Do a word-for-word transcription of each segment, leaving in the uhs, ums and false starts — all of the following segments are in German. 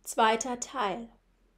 Zweiter Teil.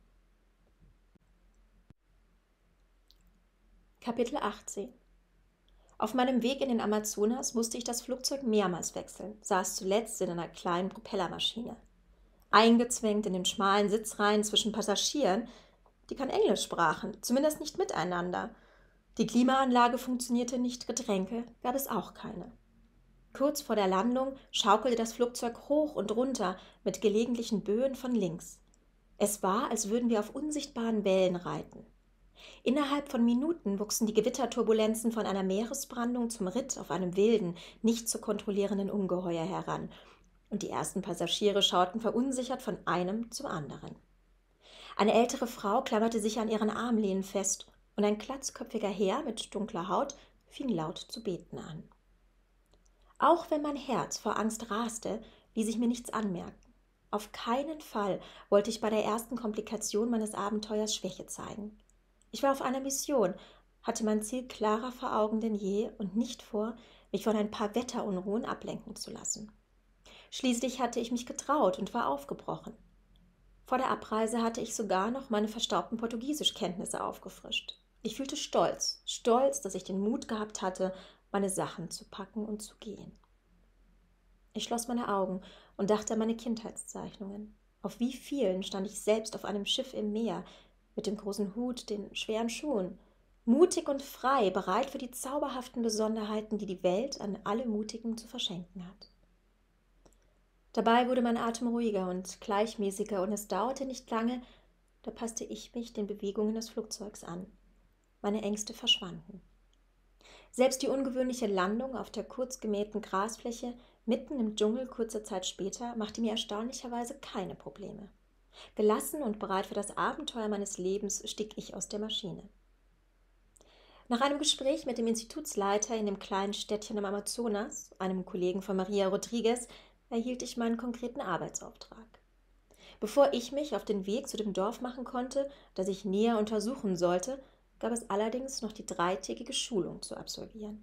Kapitel achtzehn. Auf meinem Weg in den Amazonas musste ich das Flugzeug mehrmals wechseln, saß zuletzt in einer kleinen Propellermaschine. Eingezwängt in den schmalen Sitzreihen zwischen Passagieren, die kein Englisch sprachen, zumindest nicht miteinander. Die Klimaanlage funktionierte nicht, Getränke gab es auch keine. Kurz vor der Landung schaukelte das Flugzeug hoch und runter mit gelegentlichen Böen von links. Es war, als würden wir auf unsichtbaren Wellen reiten. Innerhalb von Minuten wuchsen die Gewitterturbulenzen von einer Meeresbrandung zum Ritt auf einem wilden, nicht zu kontrollierenden Ungeheuer heran, und die ersten Passagiere schauten verunsichert von einem zum anderen. Eine ältere Frau klammerte sich an ihren Armlehnen fest, und ein glatzköpfiger Herr mit dunkler Haut fing laut zu beten an. Auch wenn mein Herz vor Angst raste, ließ ich mir nichts anmerken. Auf keinen Fall wollte ich bei der ersten Komplikation meines Abenteuers Schwäche zeigen. Ich war auf einer Mission, hatte mein Ziel klarer vor Augen denn je und nicht vor, mich von ein paar Wetterunruhen ablenken zu lassen. Schließlich hatte ich mich getraut und war aufgebrochen. Vor der Abreise hatte ich sogar noch meine verstaubten Portugiesischkenntnisse aufgefrischt. Ich fühlte stolz, stolz, dass ich den Mut gehabt hatte, meine Sachen zu packen und zu gehen. Ich schloss meine Augen und dachte an meine Kindheitszeichnungen. Auf wie vielen stand ich selbst auf einem Schiff im Meer, mit dem großen Hut, den schweren Schuhen, mutig und frei, bereit für die zauberhaften Besonderheiten, die die Welt an alle Mutigen zu verschenken hat. Dabei wurde mein Atem ruhiger und gleichmäßiger, und es dauerte nicht lange, da passte ich mich den Bewegungen des Flugzeugs an. Meine Ängste verschwanden. Selbst die ungewöhnliche Landung auf der kurz gemähten Grasfläche mitten im Dschungel kurze Zeit später machte mir erstaunlicherweise keine Probleme. Gelassen und bereit für das Abenteuer meines Lebens stieg ich aus der Maschine. Nach einem Gespräch mit dem Institutsleiter in dem kleinen Städtchen im Amazonas, einem Kollegen von Maria Rodriguez, erhielt ich meinen konkreten Arbeitsauftrag. Bevor ich mich auf den Weg zu dem Dorf machen konnte, das ich näher untersuchen sollte, gab es allerdings noch die dreitägige Schulung zu absolvieren.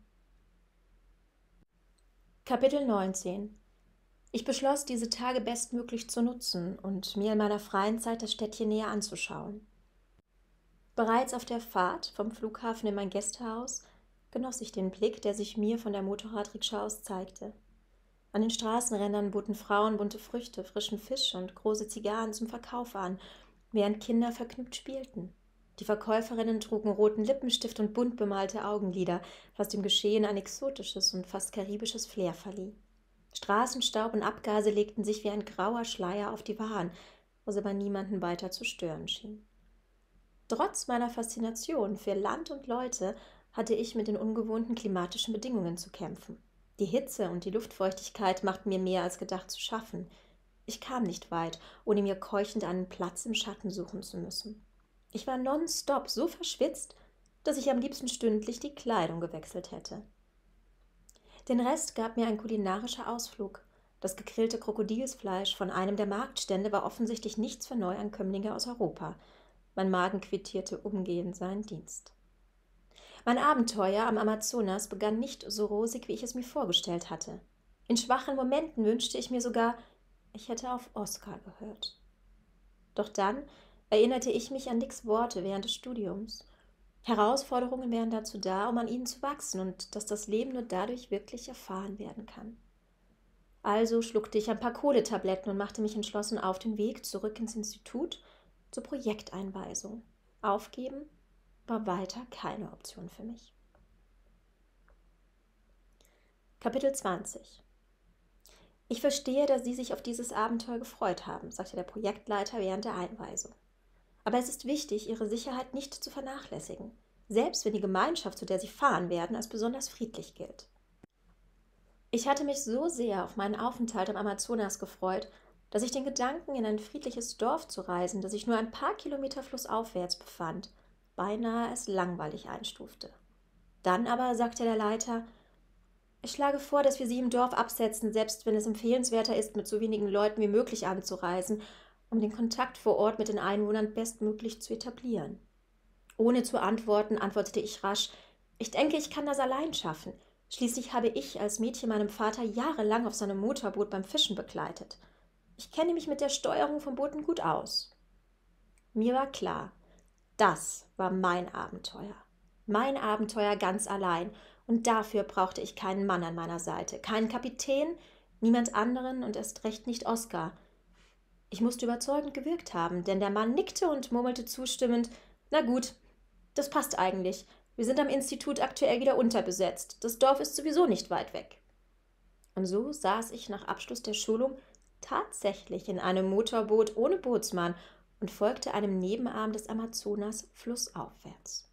Kapitel neunzehn. Ich beschloss, diese Tage bestmöglich zu nutzen und mir in meiner freien Zeit das Städtchen näher anzuschauen. Bereits auf der Fahrt vom Flughafen in mein Gästehaus genoss ich den Blick, der sich mir von der Motorradrikscha aus zeigte. An den Straßenrändern boten Frauen bunte Früchte, frischen Fisch und große Zigarren zum Verkauf an, während Kinder vergnügt spielten. Die Verkäuferinnen trugen roten Lippenstift und bunt bemalte Augenlider, was dem Geschehen ein exotisches und fast karibisches Flair verlieh. Straßenstaub und Abgase legten sich wie ein grauer Schleier auf die Waren, was aber niemanden weiter zu stören schien. Trotz meiner Faszination für Land und Leute hatte ich mit den ungewohnten klimatischen Bedingungen zu kämpfen. Die Hitze und die Luftfeuchtigkeit machten mir mehr als gedacht zu schaffen. Ich kam nicht weit, ohne mir keuchend einen Platz im Schatten suchen zu müssen. Ich war nonstop so verschwitzt, dass ich am liebsten stündlich die Kleidung gewechselt hätte. Den Rest gab mir ein kulinarischer Ausflug. Das gegrillte Krokodilsfleisch von einem der Marktstände war offensichtlich nichts für Neuankömmlinge aus Europa. Mein Magen quittierte umgehend seinen Dienst. Mein Abenteuer am Amazonas begann nicht so rosig, wie ich es mir vorgestellt hatte. In schwachen Momenten wünschte ich mir sogar, ich hätte auf Oskar gehört. Doch dann erinnerte ich mich an Dicks Worte während des Studiums. Herausforderungen wären dazu da, um an ihnen zu wachsen, und dass das Leben nur dadurch wirklich erfahren werden kann. Also schluckte ich ein paar Kohletabletten und machte mich entschlossen auf den Weg zurück ins Institut zur Projekteinweisung. Aufgeben war weiter keine Option für mich. Kapitel zwanzig. Ich verstehe, dass Sie sich auf dieses Abenteuer gefreut haben, sagte der Projektleiter während der Einweisung. Aber es ist wichtig, Ihre Sicherheit nicht zu vernachlässigen, selbst wenn die Gemeinschaft, zu der Sie fahren werden, als besonders friedlich gilt. Ich hatte mich so sehr auf meinen Aufenthalt am Amazonas gefreut, dass ich den Gedanken, in ein friedliches Dorf zu reisen, das sich nur ein paar Kilometer flussaufwärts befand, beinahe als langweilig einstufte. Dann aber sagte der Leiter: Ich schlage vor, dass wir Sie im Dorf absetzen, selbst wenn es empfehlenswerter ist, mit so wenigen Leuten wie möglich anzureisen, um den Kontakt vor Ort mit den Einwohnern bestmöglich zu etablieren. Ohne zu antworten, antwortete ich rasch: Ich denke, ich kann das allein schaffen. Schließlich habe ich als Mädchen meinem Vater jahrelang auf seinem Motorboot beim Fischen begleitet. Ich kenne mich mit der Steuerung von Booten gut aus. Mir war klar, das war mein Abenteuer. Mein Abenteuer ganz allein. Und dafür brauchte ich keinen Mann an meiner Seite, keinen Kapitän, niemand anderen und erst recht nicht Oskar. Ich musste überzeugend gewirkt haben, denn der Mann nickte und murmelte zustimmend: »Na gut, das passt eigentlich. Wir sind am Institut aktuell wieder unterbesetzt. Das Dorf ist sowieso nicht weit weg.« Und so saß ich nach Abschluss der Schulung tatsächlich in einem Motorboot ohne Bootsmann und folgte einem Nebenarm des Amazonas flussaufwärts.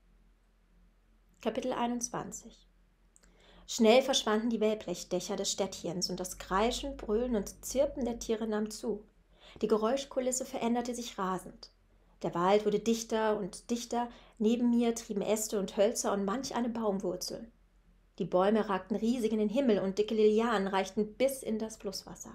Kapitel einundzwanzig. Schnell verschwanden die Wellblechdächer des Städtchens und das Kreischen, Brüllen und Zirpen der Tiere nahm zu. Die Geräuschkulisse veränderte sich rasend. Der Wald wurde dichter und dichter, neben mir trieben Äste und Hölzer und manch eine Baumwurzel. Die Bäume ragten riesig in den Himmel und dicke Lilianen reichten bis in das Flusswasser.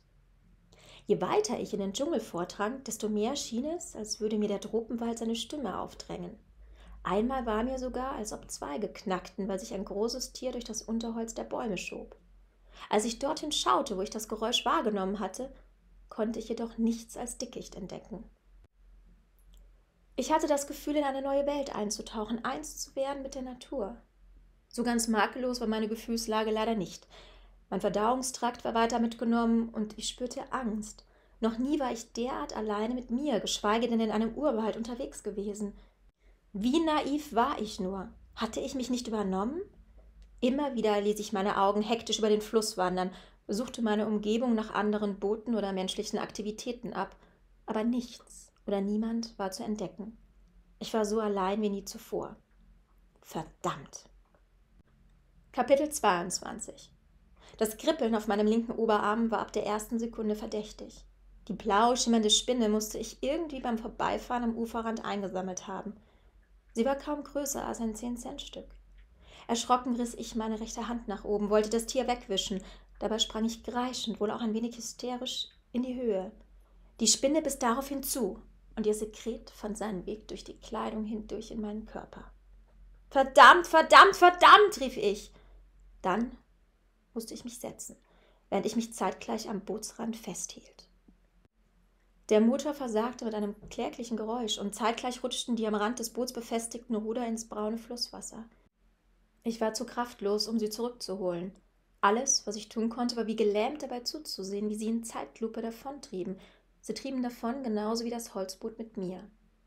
Je weiter ich in den Dschungel vordrang, desto mehr schien es, als würde mir der Tropenwald seine Stimme aufdrängen. Einmal war mir sogar, als ob Zweige knackten, weil sich ein großes Tier durch das Unterholz der Bäume schob. Als ich dorthin schaute, wo ich das Geräusch wahrgenommen hatte, konnte ich jedoch nichts als Dickicht entdecken. Ich hatte das Gefühl, in eine neue Welt einzutauchen, eins zu werden mit der Natur. So ganz makellos war meine Gefühlslage leider nicht. Mein Verdauungstrakt war weiter mitgenommen und ich spürte Angst. Noch nie war ich derart alleine mit mir, geschweige denn in einem Urwald unterwegs gewesen. Wie naiv war ich nur? Hatte ich mich nicht übernommen? Immer wieder ließ ich meine Augen hektisch über den Fluss wandern, suchte meine Umgebung nach anderen Booten oder menschlichen Aktivitäten ab, aber nichts oder niemand war zu entdecken. Ich war so allein wie nie zuvor. Verdammt! Kapitel zweiundzwanzig. Das Kribbeln auf meinem linken Oberarm war ab der ersten Sekunde verdächtig. Die blau schimmernde Spinne musste ich irgendwie beim Vorbeifahren am Uferrand eingesammelt haben. Sie war kaum größer als ein Zehn-Cent-Stück. Erschrocken riss ich meine rechte Hand nach oben, wollte das Tier wegwischen. Dabei sprang ich kreischend, wohl auch ein wenig hysterisch, in die Höhe. Die Spinne biss daraufhin zu, und ihr Sekret fand seinen Weg durch die Kleidung hindurch in meinen Körper. »Verdammt, verdammt, verdammt!« rief ich. Dann musste ich mich setzen, während ich mich zeitgleich am Bootsrand festhielt. Der Motor versagte mit einem kläglichen Geräusch und zeitgleich rutschten die am Rand des Boots befestigten Ruder ins braune Flusswasser. Ich war zu kraftlos, um sie zurückzuholen. Alles, was ich tun konnte, war wie gelähmt dabei zuzusehen, wie sie in Zeitlupe davontrieben. Sie trieben davon, genauso wie das Holzboot mit mir.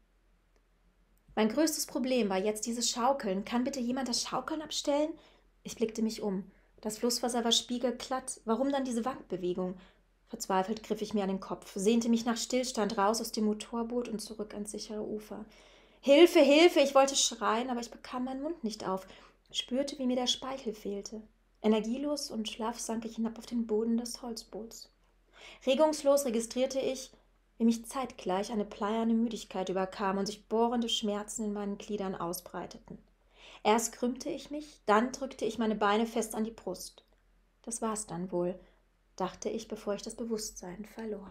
Mein größtes Problem war jetzt dieses Schaukeln. Kann bitte jemand das Schaukeln abstellen? Ich blickte mich um. Das Flusswasser war spiegelglatt. Warum dann diese Wankbewegung? Verzweifelt griff ich mir an den Kopf, sehnte mich nach Stillstand raus aus dem Motorboot und zurück ans sichere Ufer. »Hilfe, Hilfe!« Ich wollte schreien, aber ich bekam meinen Mund nicht auf, spürte, wie mir der Speichel fehlte. Energielos und schlaff sank ich hinab auf den Boden des Holzboots. Regungslos registrierte ich, wie mich zeitgleich eine bleierne Müdigkeit überkam und sich bohrende Schmerzen in meinen Gliedern ausbreiteten. Erst krümmte ich mich, dann drückte ich meine Beine fest an die Brust. Das war's dann wohl, dachte ich, bevor ich das Bewusstsein verlor.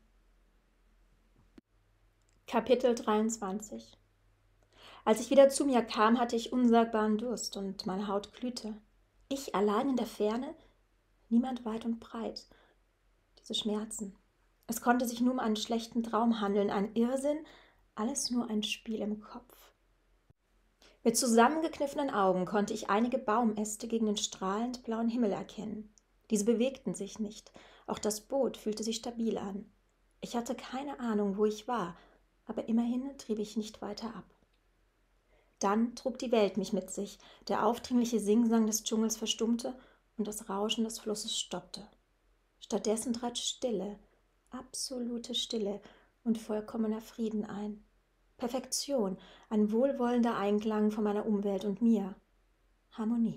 Kapitel dreiundzwanzig. Als ich wieder zu mir kam, hatte ich unsagbaren Durst und meine Haut glühte. Ich allein in der Ferne, niemand weit und breit. Diese Schmerzen. Es konnte sich nur um einen schlechten Traum handeln, ein Irrsinn, alles nur ein Spiel im Kopf. Mit zusammengekniffenen Augen konnte ich einige Baumäste gegen den strahlend blauen Himmel erkennen. Diese bewegten sich nicht, auch das Boot fühlte sich stabil an. Ich hatte keine Ahnung, wo ich war, aber immerhin trieb ich nicht weiter ab. Dann trug die Welt mich mit sich, der aufdringliche Singsang des Dschungels verstummte und das Rauschen des Flusses stoppte. Stattdessen trat Stille, absolute Stille und vollkommener Frieden ein. Perfektion, ein wohlwollender Einklang von meiner Umwelt und mir. Harmonie.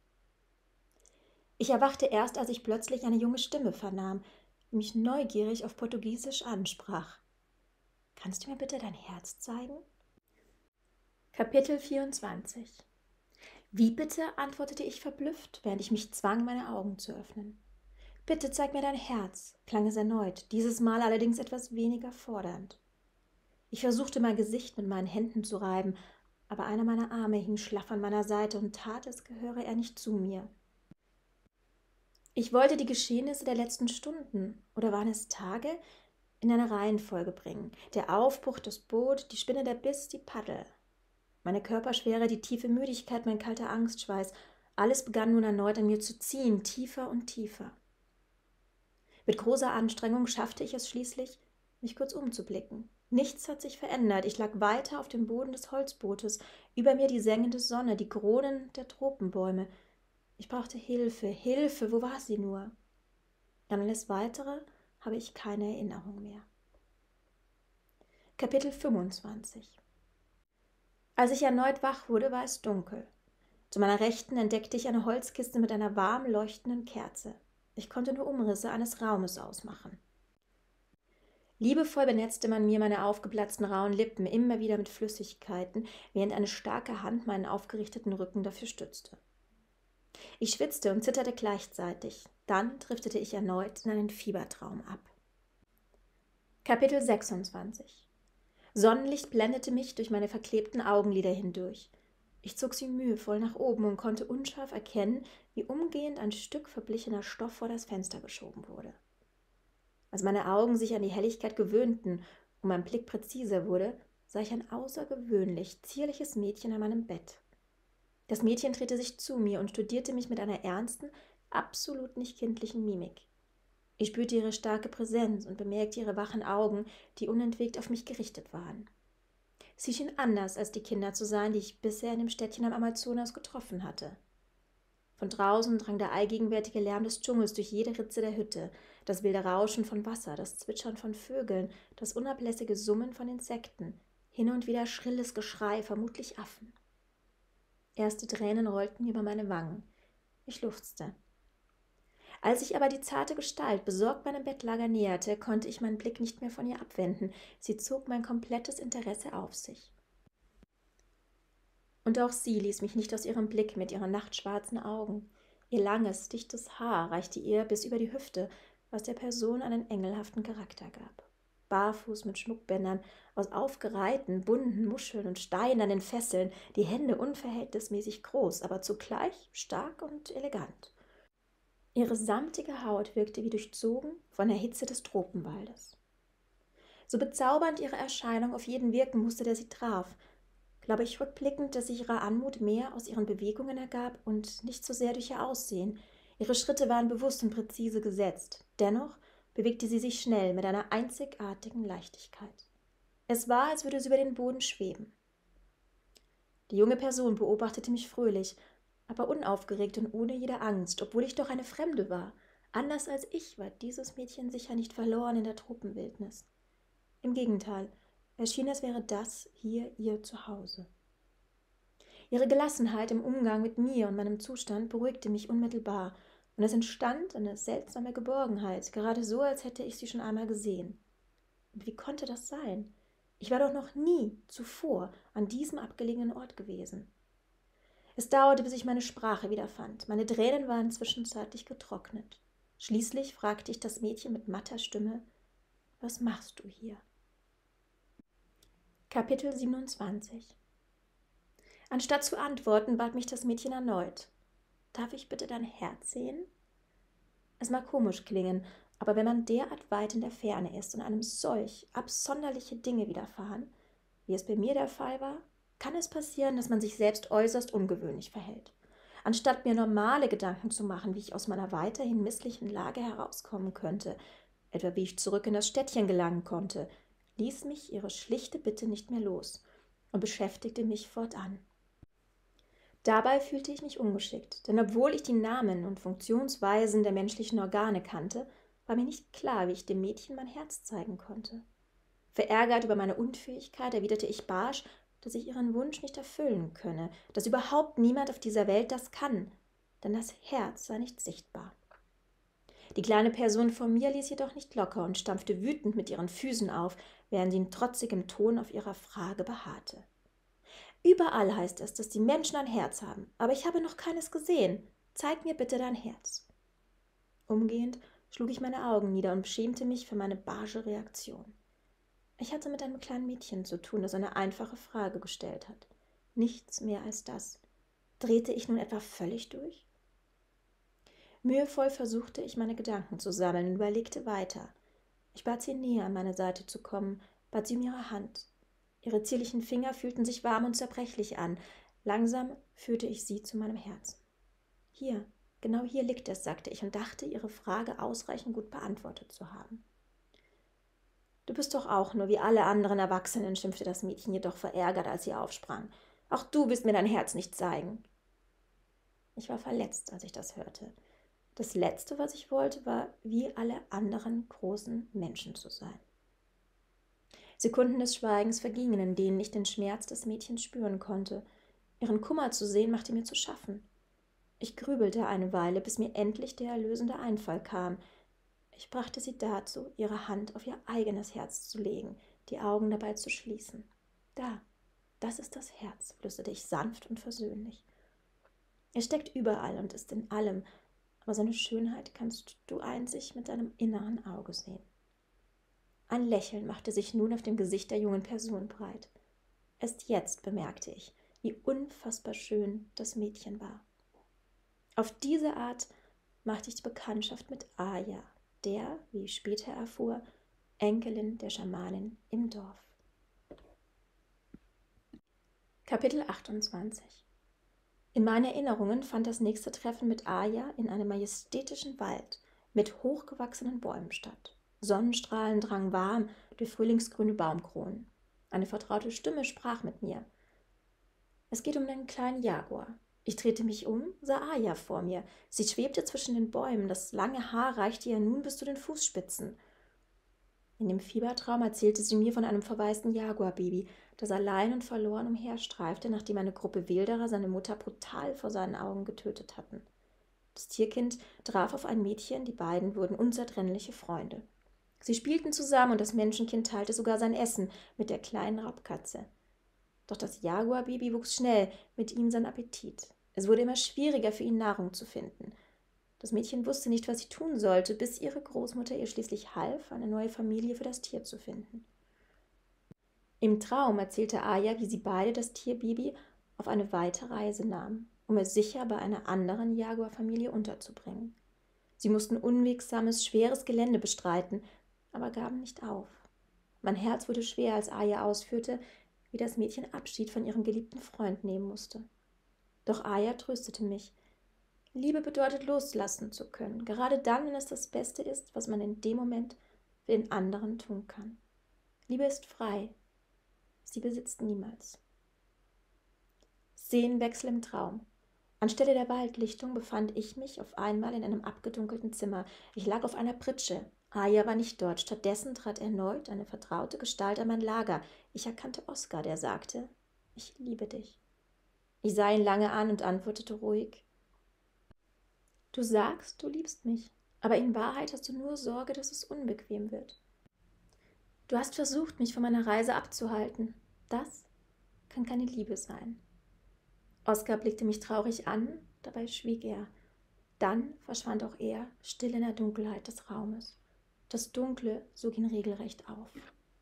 Ich erwachte erst, als ich plötzlich eine junge Stimme vernahm, die mich neugierig auf Portugiesisch ansprach. »Kannst du mir bitte dein Herz zeigen?« Kapitel vierundzwanzig. »Wie bitte?« antwortete ich verblüfft, während ich mich zwang, meine Augen zu öffnen. »Bitte zeig mir dein Herz«, klang es erneut, dieses Mal allerdings etwas weniger fordernd. Ich versuchte, mein Gesicht mit meinen Händen zu reiben, aber einer meiner Arme hing schlaff an meiner Seite und tat, als gehöre er nicht zu mir. Ich wollte die Geschehnisse der letzten Stunden, oder waren es Tage, in eine Reihenfolge bringen. Der Aufbruch, das Boot, die Spinne, der Biss, die Paddel. Meine Körperschwere, die tiefe Müdigkeit, mein kalter Angstschweiß, alles begann nun erneut an mir zu ziehen, tiefer und tiefer. Mit großer Anstrengung schaffte ich es schließlich, mich kurz umzublicken. Nichts hat sich verändert. Ich lag weiter auf dem Boden des Holzbootes, über mir die sengende Sonne, die Kronen der Tropenbäume. Ich brauchte Hilfe, Hilfe, wo war sie nur? An alles Weitere habe ich keine Erinnerung mehr. Kapitel fünfundzwanzig. Als ich erneut wach wurde, war es dunkel. Zu meiner Rechten entdeckte ich eine Holzkiste mit einer warm leuchtenden Kerze. Ich konnte nur Umrisse eines Raumes ausmachen. Liebevoll benetzte man mir meine aufgeplatzten rauen Lippen immer wieder mit Flüssigkeiten, während eine starke Hand meinen aufgerichteten Rücken dafür stützte. Ich schwitzte und zitterte gleichzeitig. Dann driftete ich erneut in einen Fiebertraum ab. Kapitel sechsundzwanzig. Sonnenlicht blendete mich durch meine verklebten Augenlider hindurch. Ich zog sie mühevoll nach oben und konnte unscharf erkennen, wie umgehend ein Stück verblichener Stoff vor das Fenster geschoben wurde. Als meine Augen sich an die Helligkeit gewöhnten und mein Blick präziser wurde, sah ich ein außergewöhnlich zierliches Mädchen an meinem Bett. Das Mädchen drehte sich zu mir und studierte mich mit einer ernsten, absolut nicht kindlichen Mimik. Ich spürte ihre starke Präsenz und bemerkte ihre wachen Augen, die unentwegt auf mich gerichtet waren. Sie schien anders als die Kinder zu sein, die ich bisher in dem Städtchen am Amazonas getroffen hatte. Von draußen drang der allgegenwärtige Lärm des Dschungels durch jede Ritze der Hütte, das wilde Rauschen von Wasser, das Zwitschern von Vögeln, das unablässige Summen von Insekten, hin und wieder schrilles Geschrei, vermutlich Affen. Erste Tränen rollten mir über meine Wangen. Ich schluchzte. Als ich aber die zarte Gestalt besorgt meinem Bettlager näherte, konnte ich meinen Blick nicht mehr von ihr abwenden. Sie zog mein komplettes Interesse auf sich. Und auch sie ließ mich nicht aus ihrem Blick mit ihren nachtschwarzen Augen. Ihr langes, dichtes Haar reichte ihr bis über die Hüfte, was der Person einen engelhaften Charakter gab. Barfuß mit Schmuckbändern aus aufgereihten, bunten Muscheln und Steinen an den Fesseln, die Hände unverhältnismäßig groß, aber zugleich stark und elegant. Ihre samtige Haut wirkte wie durchzogen von der Hitze des Tropenwaldes. So bezaubernd ihre Erscheinung auf jeden wirken musste, der sie traf, glaube ich rückblickend, dass sich ihre Anmut mehr aus ihren Bewegungen ergab und nicht so sehr durch ihr Aussehen. Ihre Schritte waren bewusst und präzise gesetzt. Dennoch bewegte sie sich schnell mit einer einzigartigen Leichtigkeit. Es war, als würde sie über den Boden schweben. Die junge Person beobachtete mich fröhlich, aber unaufgeregt und ohne jede Angst, obwohl ich doch eine Fremde war. Anders als ich war dieses Mädchen sicher nicht verloren in der Tropenwildnis. Im Gegenteil, es schien, als wäre das hier ihr Zuhause. Ihre Gelassenheit im Umgang mit mir und meinem Zustand beruhigte mich unmittelbar, und es entstand eine seltsame Geborgenheit, gerade so, als hätte ich sie schon einmal gesehen. Und wie konnte das sein? Ich war doch noch nie zuvor an diesem abgelegenen Ort gewesen. Es dauerte, bis ich meine Sprache wiederfand. Meine Tränen waren zwischenzeitlich getrocknet. Schließlich fragte ich das Mädchen mit matter Stimme: »Was machst du hier?« Kapitel siebenundzwanzig. Anstatt zu antworten, bat mich das Mädchen erneut: »Darf ich bitte dein Herz sehen?« Es mag komisch klingen, aber wenn man derart weit in der Ferne ist und einem solch absonderliche Dinge widerfahren, wie es bei mir der Fall war, kann es passieren, dass man sich selbst äußerst ungewöhnlich verhält. Anstatt mir normale Gedanken zu machen, wie ich aus meiner weiterhin misslichen Lage herauskommen könnte, etwa wie ich zurück in das Städtchen gelangen konnte, ließ mich ihre schlichte Bitte nicht mehr los und beschäftigte mich fortan. Dabei fühlte ich mich ungeschickt, denn obwohl ich die Namen und Funktionsweisen der menschlichen Organe kannte, war mir nicht klar, wie ich dem Mädchen mein Herz zeigen konnte. Verärgert über meine Unfähigkeit erwiderte ich barsch, dass ich ihren Wunsch nicht erfüllen könne, dass überhaupt niemand auf dieser Welt das kann, denn das Herz sei nicht sichtbar. Die kleine Person vor mir ließ jedoch nicht locker und stampfte wütend mit ihren Füßen auf, während sie in trotzigem Ton auf ihrer Frage beharrte. »Überall heißt es, dass die Menschen ein Herz haben, aber ich habe noch keines gesehen. Zeig mir bitte dein Herz.« Umgehend schlug ich meine Augen nieder und schämte mich für meine barsche Reaktion. Ich hatte mit einem kleinen Mädchen zu tun, das eine einfache Frage gestellt hat. Nichts mehr als das. Drehte ich nun etwa völlig durch? Mühevoll versuchte ich, meine Gedanken zu sammeln und überlegte weiter. Ich bat sie, näher an meine Seite zu kommen, bat sie um ihre Hand. Ihre zierlichen Finger fühlten sich warm und zerbrechlich an. Langsam führte ich sie zu meinem Herzen. Hier, genau hier liegt es, sagte ich und dachte, ihre Frage ausreichend gut beantwortet zu haben. Du bist doch auch nur wie alle anderen Erwachsenen, schimpfte das Mädchen jedoch verärgert, als sie aufsprang. Auch du willst mir dein Herz nicht zeigen. Ich war verletzt, als ich das hörte. Das Letzte, was ich wollte, war, wie alle anderen großen Menschen zu sein. Sekunden des Schweigens vergingen, in denen ich den Schmerz des Mädchens spüren konnte. Ihren Kummer zu sehen, machte mir zu schaffen. Ich grübelte eine Weile, bis mir endlich der erlösende Einfall kam. Ich brachte sie dazu, ihre Hand auf ihr eigenes Herz zu legen, die Augen dabei zu schließen. Da, das ist das Herz, flüsterte ich sanft und versöhnlich. Es steckt überall und ist in allem, aber seine Schönheit kannst du einzig mit deinem inneren Auge sehen. Ein Lächeln machte sich nun auf dem Gesicht der jungen Person breit. Erst jetzt bemerkte ich, wie unfassbar schön das Mädchen war. Auf diese Art machte ich die Bekanntschaft mit Aya, der, wie ich später erfuhr, Enkelin der Schamanin im Dorf. Kapitel achtundzwanzig. In meinen Erinnerungen fand das nächste Treffen mit Aya in einem majestätischen Wald mit hochgewachsenen Bäumen statt. Sonnenstrahlen drangen warm durch frühlingsgrüne Baumkronen. Eine vertraute Stimme sprach mit mir. Es geht um einen kleinen Jaguar. Ich drehte mich um, sah Aya vor mir. Sie schwebte zwischen den Bäumen, das lange Haar reichte ihr nun bis zu den Fußspitzen. In dem Fiebertraum erzählte sie mir von einem verwaisten Jaguarbaby, das allein und verloren umherstreifte, nachdem eine Gruppe Wilderer seine Mutter brutal vor seinen Augen getötet hatten. Das Tierkind traf auf ein Mädchen, die beiden wurden unzertrennliche Freunde. Sie spielten zusammen und das Menschenkind teilte sogar sein Essen mit der kleinen Raubkatze. Doch das Jaguarbaby wuchs schnell, mit ihm sein Appetit. Es wurde immer schwieriger für ihn, Nahrung zu finden. Das Mädchen wusste nicht, was sie tun sollte, bis ihre Großmutter ihr schließlich half, eine neue Familie für das Tier zu finden. Im Traum erzählte Aya, wie sie beide das Tierbaby auf eine weite Reise nahmen, um es sicher bei einer anderen Jaguarfamilie unterzubringen. Sie mussten unwegsames, schweres Gelände bestreiten, aber gaben nicht auf. Mein Herz wurde schwer, als Aya ausführte, wie das Mädchen Abschied von ihrem geliebten Freund nehmen musste. Doch Aya tröstete mich. Liebe bedeutet, loslassen zu können, gerade dann, wenn es das Beste ist, was man in dem Moment für den anderen tun kann. Liebe ist frei. Sie besitzt niemals. Szenenwechsel im Traum. Anstelle der Waldlichtung befand ich mich auf einmal in einem abgedunkelten Zimmer. Ich lag auf einer Pritsche. Aya war nicht dort. Stattdessen trat erneut eine vertraute Gestalt an mein Lager. Ich erkannte Oskar, der sagte, ich liebe dich. Ich sah ihn lange an und antwortete ruhig, du sagst, du liebst mich, aber in Wahrheit hast du nur Sorge, dass es unbequem wird. Du hast versucht, mich von meiner Reise abzuhalten. Das kann keine Liebe sein. Oskar blickte mich traurig an, dabei schwieg er. Dann verschwand auch er, still in der Dunkelheit des Raumes. Das Dunkle sog ihn regelrecht auf.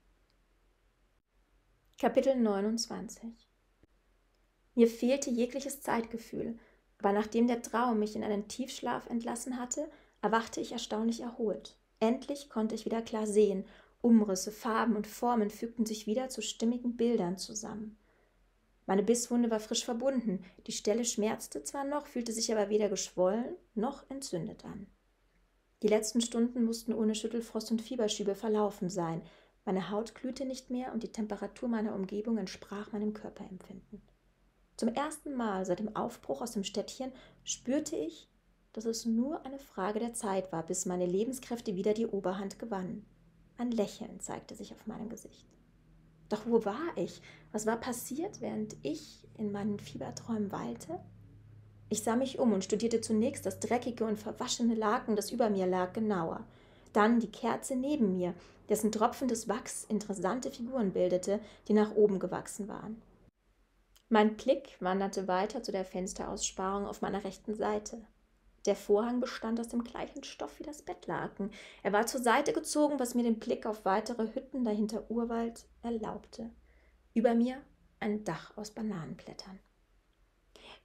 Kapitel neunundzwanzig. Mir fehlte jegliches Zeitgefühl, aber nachdem der Traum mich in einen Tiefschlaf entlassen hatte, erwachte ich erstaunlich erholt. Endlich konnte ich wieder klar sehen. Umrisse, Farben und Formen fügten sich wieder zu stimmigen Bildern zusammen. Meine Bisswunde war frisch verbunden. Die Stelle schmerzte zwar noch, fühlte sich aber weder geschwollen noch entzündet an. Die letzten Stunden mussten ohne Schüttelfrost und Fieberschübe verlaufen sein. Meine Haut glühte nicht mehr und die Temperatur meiner Umgebung entsprach meinem Körperempfinden. Zum ersten Mal seit dem Aufbruch aus dem Städtchen spürte ich, dass es nur eine Frage der Zeit war, bis meine Lebenskräfte wieder die Oberhand gewannen. Ein Lächeln zeigte sich auf meinem Gesicht. Doch wo war ich? Was war passiert, während ich in meinen Fieberträumen weilte? Ich sah mich um und studierte zunächst das dreckige und verwaschene Laken, das über mir lag, genauer. Dann die Kerze neben mir, dessen tropfendes Wachs interessante Figuren bildete, die nach oben gewachsen waren. Mein Blick wanderte weiter zu der Fensteraussparung auf meiner rechten Seite. Der Vorhang bestand aus dem gleichen Stoff wie das Bettlaken. Er war zur Seite gezogen, was mir den Blick auf weitere Hütten dahinter Urwald erlaubte. Über mir ein Dach aus Bananenblättern.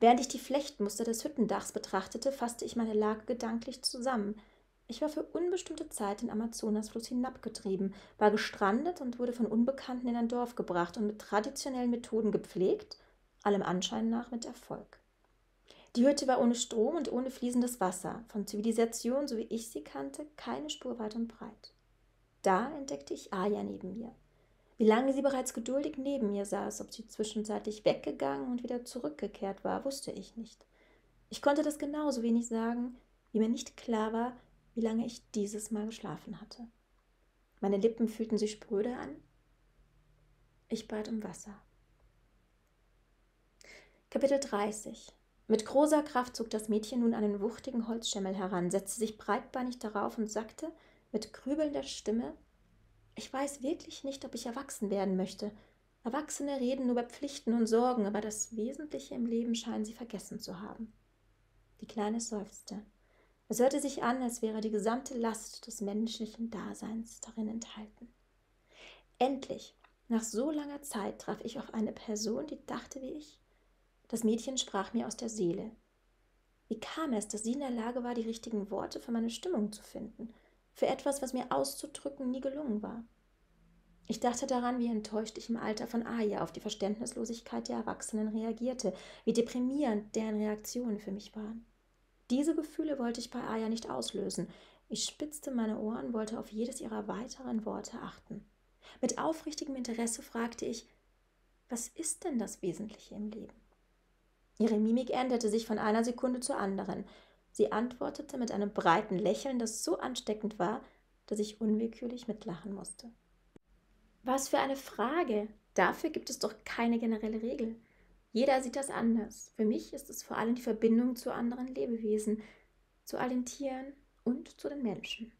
Während ich die Flechtmuster des Hüttendachs betrachtete, fasste ich meine Lage gedanklich zusammen. Ich war für unbestimmte Zeit den Amazonasfluss hinabgetrieben, war gestrandet und wurde von Unbekannten in ein Dorf gebracht und mit traditionellen Methoden gepflegt, allem Anschein nach mit Erfolg. Die Hütte war ohne Strom und ohne fließendes Wasser, von Zivilisation, so wie ich sie kannte, keine Spur weit und breit. Da entdeckte ich Aya neben mir. Wie lange sie bereits geduldig neben mir saß, ob sie zwischenzeitlich weggegangen und wieder zurückgekehrt war, wusste ich nicht. Ich konnte das genauso wenig sagen, wie mir nicht klar war, wie lange ich dieses Mal geschlafen hatte. Meine Lippen fühlten sich spröde an. Ich bat um Wasser. Kapitel dreißig. Mit großer Kraft zog das Mädchen nun einen wuchtigen Holzschemmel heran, setzte sich breitbeinig darauf und sagte mit grübelnder Stimme: Ich weiß wirklich nicht, ob ich erwachsen werden möchte. Erwachsene reden nur über Pflichten und Sorgen, aber das Wesentliche im Leben scheinen sie vergessen zu haben. Die Kleine seufzte. Es hörte sich an, als wäre die gesamte Last des menschlichen Daseins darin enthalten. Endlich, nach so langer Zeit, traf ich auf eine Person, die dachte wie ich. Das Mädchen sprach mir aus der Seele. Wie kam es, dass sie in der Lage war, die richtigen Worte für meine Stimmung zu finden, für etwas, was mir auszudrücken nie gelungen war? Ich dachte daran, wie enttäuscht ich im Alter von Aya auf die Verständnislosigkeit der Erwachsenen reagierte, wie deprimierend deren Reaktionen für mich waren. Diese Gefühle wollte ich bei Aya nicht auslösen. Ich spitzte meine Ohren, wollte auf jedes ihrer weiteren Worte achten. Mit aufrichtigem Interesse fragte ich: Was ist denn das Wesentliche im Leben? Ihre Mimik änderte sich von einer Sekunde zur anderen. Sie antwortete mit einem breiten Lächeln, das so ansteckend war, dass ich unwillkürlich mitlachen musste. Was für eine Frage! Dafür gibt es doch keine generelle Regel. Jeder sieht das anders. Für mich ist es vor allem die Verbindung zu anderen Lebewesen, zu all den Tieren und zu den Menschen.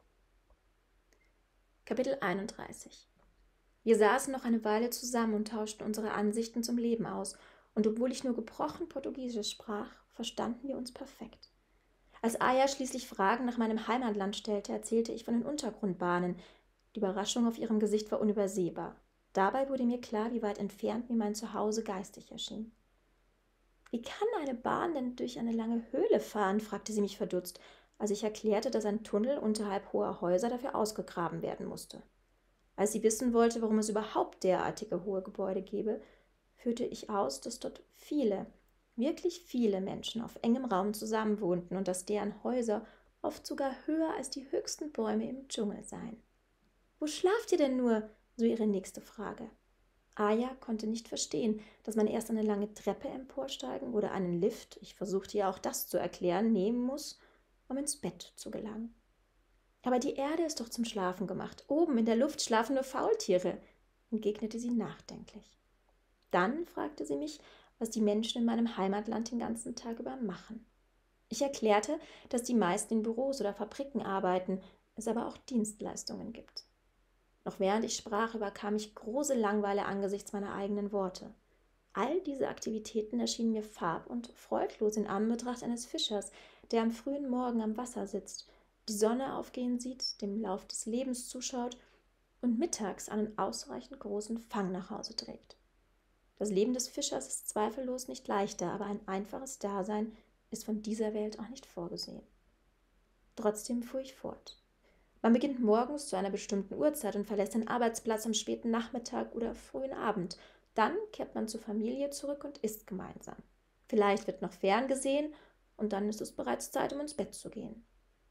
Kapitel einunddreißig. Wir saßen noch eine Weile zusammen und tauschten unsere Ansichten zum Leben aus, und obwohl ich nur gebrochen Portugiesisch sprach, verstanden wir uns perfekt. Als Aya schließlich Fragen nach meinem Heimatland stellte, erzählte ich von den Untergrundbahnen. Die Überraschung auf ihrem Gesicht war unübersehbar. Dabei wurde mir klar, wie weit entfernt mir mein Zuhause geistig erschien. »Wie kann eine Bahn denn durch eine lange Höhle fahren?« fragte sie mich verdutzt, als ich erklärte, dass ein Tunnel unterhalb hoher Häuser dafür ausgegraben werden musste. Als sie wissen wollte, warum es überhaupt derartige hohe Gebäude gäbe, führte ich aus, dass dort viele, wirklich viele Menschen auf engem Raum zusammenwohnten und dass deren Häuser oft sogar höher als die höchsten Bäume im Dschungel seien. »Wo schlaft ihr denn nur?« so ihre nächste Frage. Aya konnte nicht verstehen, dass man erst eine lange Treppe emporsteigen oder einen Lift, ich versuchte ihr auch das zu erklären, nehmen muss, um ins Bett zu gelangen. »Aber die Erde ist doch zum Schlafen gemacht. Oben in der Luft schlafen nur Faultiere«, entgegnete sie nachdenklich. Dann fragte sie mich, was die Menschen in meinem Heimatland den ganzen Tag über machen. Ich erklärte, dass die meisten in Büros oder Fabriken arbeiten, es aber auch Dienstleistungen gibt. Noch während ich sprach, überkam ich große Langeweile angesichts meiner eigenen Worte. All diese Aktivitäten erschienen mir farb- und freudlos in Anbetracht eines Fischers, der am frühen Morgen am Wasser sitzt, die Sonne aufgehen sieht, dem Lauf des Lebens zuschaut und mittags einen ausreichend großen Fang nach Hause trägt. Das Leben des Fischers ist zweifellos nicht leichter, aber ein einfaches Dasein ist von dieser Welt auch nicht vorgesehen. Trotzdem fuhr ich fort. Man beginnt morgens zu einer bestimmten Uhrzeit und verlässt den Arbeitsplatz am späten Nachmittag oder frühen Abend. Dann kehrt man zur Familie zurück und isst gemeinsam. Vielleicht wird noch ferngesehen und dann ist es bereits Zeit, um ins Bett zu gehen.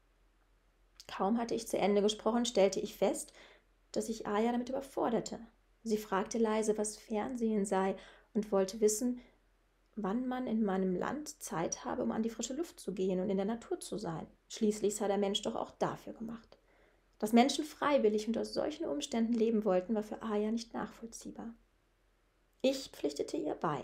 Kaum hatte ich zu Ende gesprochen, stellte ich fest, dass ich Aya damit überforderte. Sie fragte leise, was Fernsehen sei, und wollte wissen, wann man in meinem Land Zeit habe, um an die frische Luft zu gehen und in der Natur zu sein. Schließlich sei der Mensch doch auch dafür gemacht. Dass Menschen freiwillig unter solchen Umständen leben wollten, war für Aya nicht nachvollziehbar. Ich pflichtete ihr bei.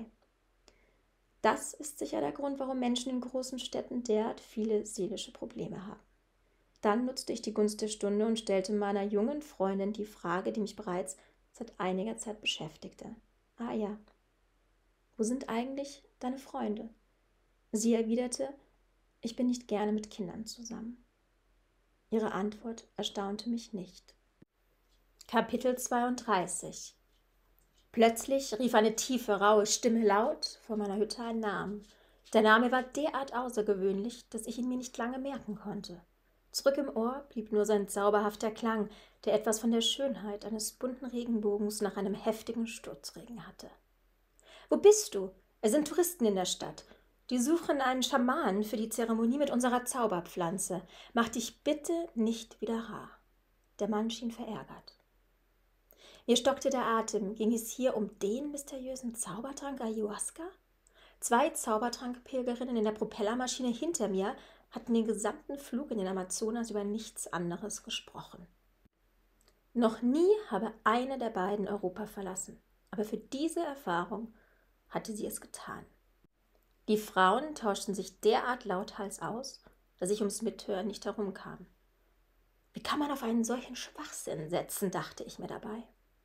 Das ist sicher der Grund, warum Menschen in großen Städten derart viele seelische Probleme haben. Dann nutzte ich die Gunst der Stunde und stellte meiner jungen Freundin die Frage, die mich bereits seit einiger Zeit beschäftigte. Aya, wo sind eigentlich deine Freunde? Sie erwiderte, ich bin nicht gerne mit Kindern zusammen. Ihre Antwort erstaunte mich nicht. Kapitel zweiunddreißig. Plötzlich rief eine tiefe, raue Stimme laut vor meiner Hütte einen Namen. Der Name war derart außergewöhnlich, dass ich ihn mir nicht lange merken konnte. Zurück im Ohr blieb nur sein zauberhafter Klang, der etwas von der Schönheit eines bunten Regenbogens nach einem heftigen Sturzregen hatte. »Wo bist du? Es sind Touristen in der Stadt. Die suchen einen Schamanen für die Zeremonie mit unserer Zauberpflanze. Mach dich bitte nicht wieder rar.« Der Mann schien verärgert. Mir stockte der Atem. Ging es hier um den mysteriösen Zaubertrank Ayahuasca? Zwei Zaubertrankpilgerinnen in der Propellermaschine hinter mir hatten den gesamten Flug in den Amazonas über nichts anderes gesprochen. Noch nie habe eine der beiden Europa verlassen, aber für diese Erfahrung hatte sie es getan. Die Frauen tauschten sich derart lauthals aus, dass ich ums Mithören nicht herumkam. Wie kann man auf einen solchen Schwachsinn setzen, dachte ich mir dabei.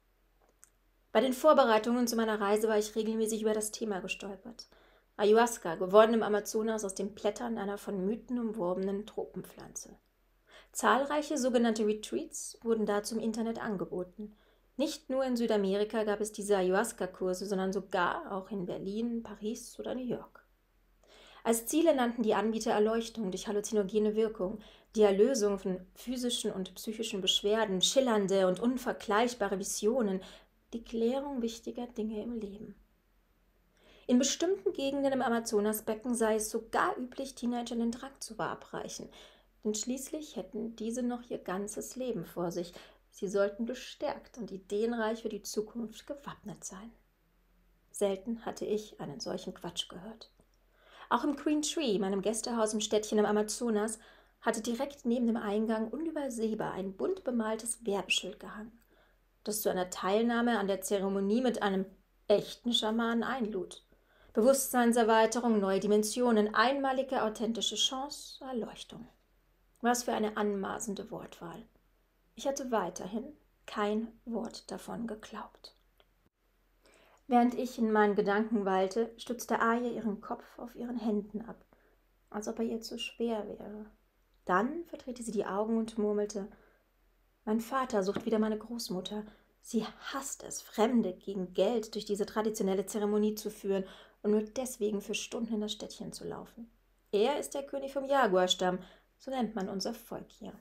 Bei den Vorbereitungen zu meiner Reise war ich regelmäßig über das Thema gestolpert. Ayahuasca, gewonnen im Amazonas aus den Blättern einer von Mythen umworbenen Tropenpflanze. Zahlreiche sogenannte Retreats wurden dazu im Internet angeboten. Nicht nur in Südamerika gab es diese Ayahuasca-Kurse, sondern sogar auch in Berlin, Paris oder New York. Als Ziele nannten die Anbieter Erleuchtung durch halluzinogene Wirkung, die Erlösung von physischen und psychischen Beschwerden, schillernde und unvergleichbare Visionen, die Klärung wichtiger Dinge im Leben. In bestimmten Gegenden im Amazonasbecken sei es sogar üblich, Teenagern den Trank zu verabreichen, denn schließlich hätten diese noch ihr ganzes Leben vor sich. Sie sollten gestärkt und ideenreich für die Zukunft gewappnet sein. Selten hatte ich einen solchen Quatsch gehört. Auch im Green Tree, meinem Gästehaus im Städtchen im Amazonas, hatte direkt neben dem Eingang unübersehbar ein bunt bemaltes Werbeschild gehangen, das zu einer Teilnahme an der Zeremonie mit einem echten Schamanen einlud. Bewusstseinserweiterung, neue Dimensionen, einmalige authentische Chance, Erleuchtung. Was für eine anmaßende Wortwahl. Ich hatte weiterhin kein Wort davon geglaubt. Während ich in meinen Gedanken weilte, stützte Aya ihren Kopf auf ihren Händen ab, als ob er ihr zu schwer wäre. Dann verdrehte sie die Augen und murmelte: »Mein Vater sucht wieder meine Großmutter. Sie hasst es, Fremde gegen Geld durch diese traditionelle Zeremonie zu führen und nur deswegen für Stunden in das Städtchen zu laufen. Er ist der König vom Jaguarstamm, so nennt man unser Volk hier.«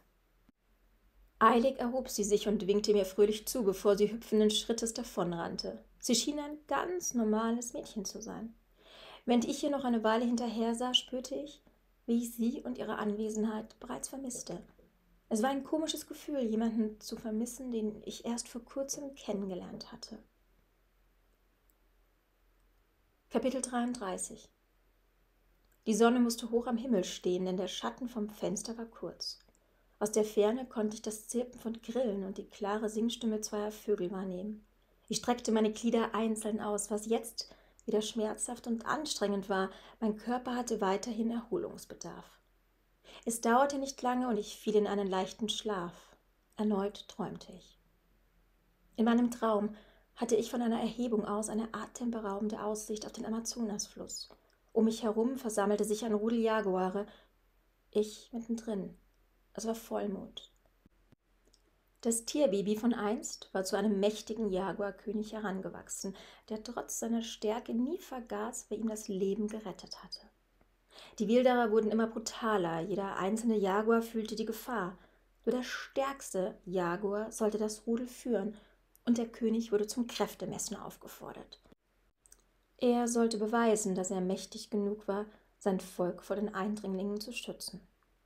Eilig erhob sie sich und winkte mir fröhlich zu, bevor sie hüpfenden Schrittes davonrannte. Sie schien ein ganz normales Mädchen zu sein. Während ich ihr noch eine Weile hinterher sah, spürte ich, wie ich sie und ihre Anwesenheit bereits vermisste. Es war ein komisches Gefühl, jemanden zu vermissen, den ich erst vor kurzem kennengelernt hatte. Kapitel dreiunddreißig. Die Sonne musste hoch am Himmel stehen, denn der Schatten vom Fenster war kurz. Aus der Ferne konnte ich das Zirpen von Grillen und die klare Singstimme zweier Vögel wahrnehmen. Ich streckte meine Glieder einzeln aus, was jetzt wieder schmerzhaft und anstrengend war. Mein Körper hatte weiterhin Erholungsbedarf. Es dauerte nicht lange und ich fiel in einen leichten Schlaf. Erneut träumte ich. In meinem Traum hatte ich von einer Erhebung aus eine atemberaubende Aussicht auf den Amazonasfluss. Um mich herum versammelte sich ein Rudel Jaguare, ich mittendrin. Es war Vollmond. Das Tierbaby von einst war zu einem mächtigen Jaguarkönig herangewachsen, der trotz seiner Stärke nie vergaß, wer ihm das Leben gerettet hatte. Die Wilderer wurden immer brutaler, jeder einzelne Jaguar fühlte die Gefahr. Nur der stärkste Jaguar sollte das Rudel führen, und der König wurde zum Kräftemessen aufgefordert. Er sollte beweisen, dass er mächtig genug war, sein Volk vor den Eindringlingen zu schützen.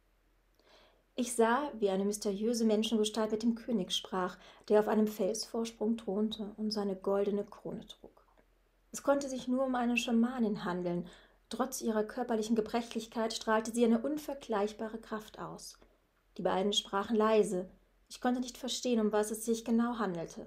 Ich sah, wie eine mysteriöse Menschengestalt mit dem König sprach, der auf einem Felsvorsprung thronte und seine goldene Krone trug. Es konnte sich nur um eine Schamanin handeln. Trotz ihrer körperlichen Gebrechlichkeit strahlte sie eine unvergleichbare Kraft aus. Die beiden sprachen leise. Ich konnte nicht verstehen, um was es sich genau handelte.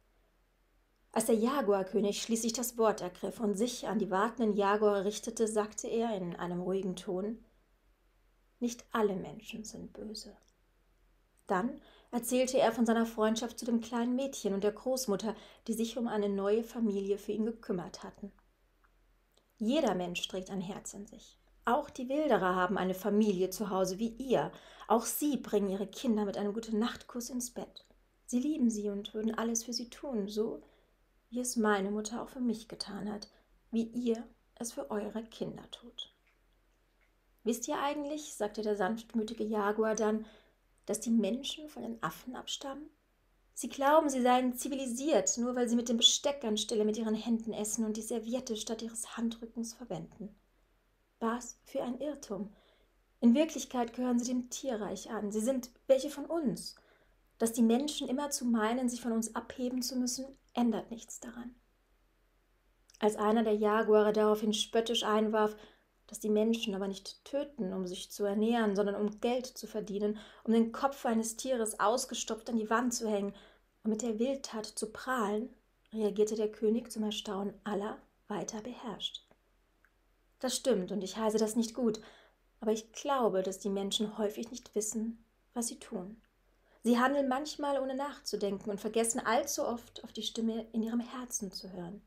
Als der Jaguarkönig schließlich das Wort ergriff und sich an die wartenden Jaguare richtete, sagte er in einem ruhigen Ton: »Nicht alle Menschen sind böse.« Dann erzählte er von seiner Freundschaft zu dem kleinen Mädchen und der Großmutter, die sich um eine neue Familie für ihn gekümmert hatten. Jeder Mensch trägt ein Herz in sich. Auch die Wilderer haben eine Familie zu Hause wie ihr. Auch sie bringen ihre Kinder mit einem Gute-Nacht-Kuss ins Bett. Sie lieben sie und würden alles für sie tun, so wie es meine Mutter auch für mich getan hat, wie ihr es für eure Kinder tut. Wisst ihr eigentlich, sagte der sanftmütige Jaguar dann, dass die Menschen von den Affen abstammen? Sie glauben, sie seien zivilisiert, nur weil sie mit dem Besteck anstelle mit ihren Händen essen und die Serviette statt ihres Handrückens verwenden. Was für ein Irrtum! In Wirklichkeit gehören sie dem Tierreich an. Sie sind welche von uns. Dass die Menschen immerzu meinen, sich von uns abheben zu müssen, ändert nichts daran. Als einer der Jaguare daraufhin spöttisch einwarf, dass die Menschen aber nicht töten, um sich zu ernähren, sondern um Geld zu verdienen, um den Kopf eines Tieres ausgestopft an die Wand zu hängen und mit der Wildtat zu prahlen, reagierte der König zum Erstaunen aller weiter beherrscht. Das stimmt und ich heiße das nicht gut, aber ich glaube, dass die Menschen häufig nicht wissen, was sie tun. Sie handeln manchmal ohne nachzudenken und vergessen allzu oft, auf die Stimme in ihrem Herzen zu hören.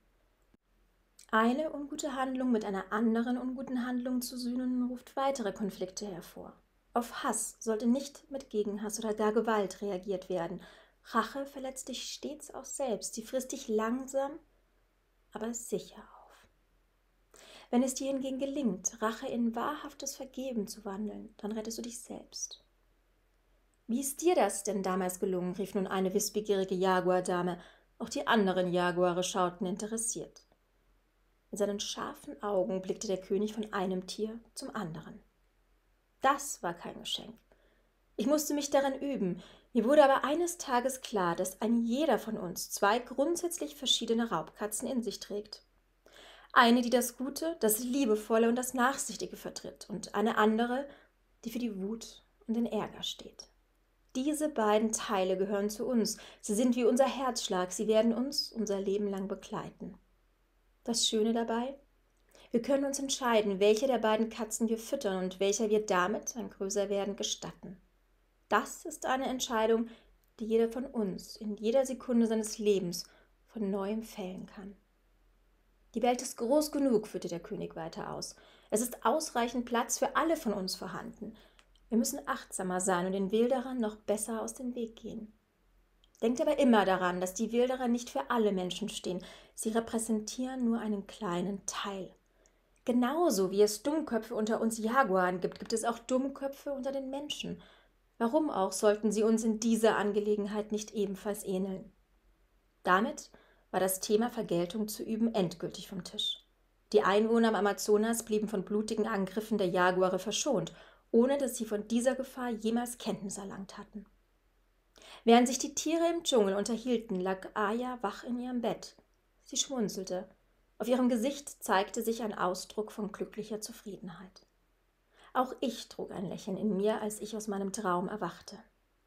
Eine ungute Handlung mit einer anderen unguten Handlung zu sühnen, ruft weitere Konflikte hervor. Auf Hass sollte nicht mit Gegenhass oder gar Gewalt reagiert werden. Rache verletzt dich stets auch selbst. Sie frisst dich langsam, aber sicher auf. Wenn es dir hingegen gelingt, Rache in wahrhaftes Vergeben zu wandeln, dann rettest du dich selbst. Wie ist dir das denn damals gelungen? Rief nun eine wissbegierige Jaguardame. Auch die anderen Jaguare schauten interessiert. Mit seinen scharfen Augen blickte der König von einem Tier zum anderen. Das war kein Geschenk. Ich musste mich darin üben. Mir wurde aber eines Tages klar, dass ein jeder von uns zwei grundsätzlich verschiedene Raubkatzen in sich trägt. Eine, die das Gute, das Liebevolle und das Nachsichtige vertritt, und eine andere, die für die Wut und den Ärger steht. Diese beiden Teile gehören zu uns. Sie sind wie unser Herzschlag. Sie werden uns unser Leben lang begleiten. Das Schöne dabei: Wir können uns entscheiden, welche der beiden Katzen wir füttern und welcher wir damit ein Größerwerden gestatten. Das ist eine Entscheidung, die jeder von uns in jeder Sekunde seines Lebens von neuem fällen kann. Die Welt ist groß genug, führte der König weiter aus. Es ist ausreichend Platz für alle von uns vorhanden. Wir müssen achtsamer sein und den Wilderern noch besser aus dem Weg gehen. Denkt aber immer daran, dass die Wilderer nicht für alle Menschen stehen. Sie repräsentieren nur einen kleinen Teil. Genauso wie es Dummköpfe unter uns Jaguaren gibt, gibt es auch Dummköpfe unter den Menschen. Warum auch sollten sie uns in dieser Angelegenheit nicht ebenfalls ähneln? Damit war das Thema Vergeltung zu üben endgültig vom Tisch. Die Einwohner am Amazonas blieben von blutigen Angriffen der Jaguare verschont, ohne dass sie von dieser Gefahr jemals Kenntnis erlangt hatten. Während sich die Tiere im Dschungel unterhielten, lag Aya wach in ihrem Bett. Sie schmunzelte. Auf ihrem Gesicht zeigte sich ein Ausdruck von glücklicher Zufriedenheit. Auch ich trug ein Lächeln in mir, als ich aus meinem Traum erwachte.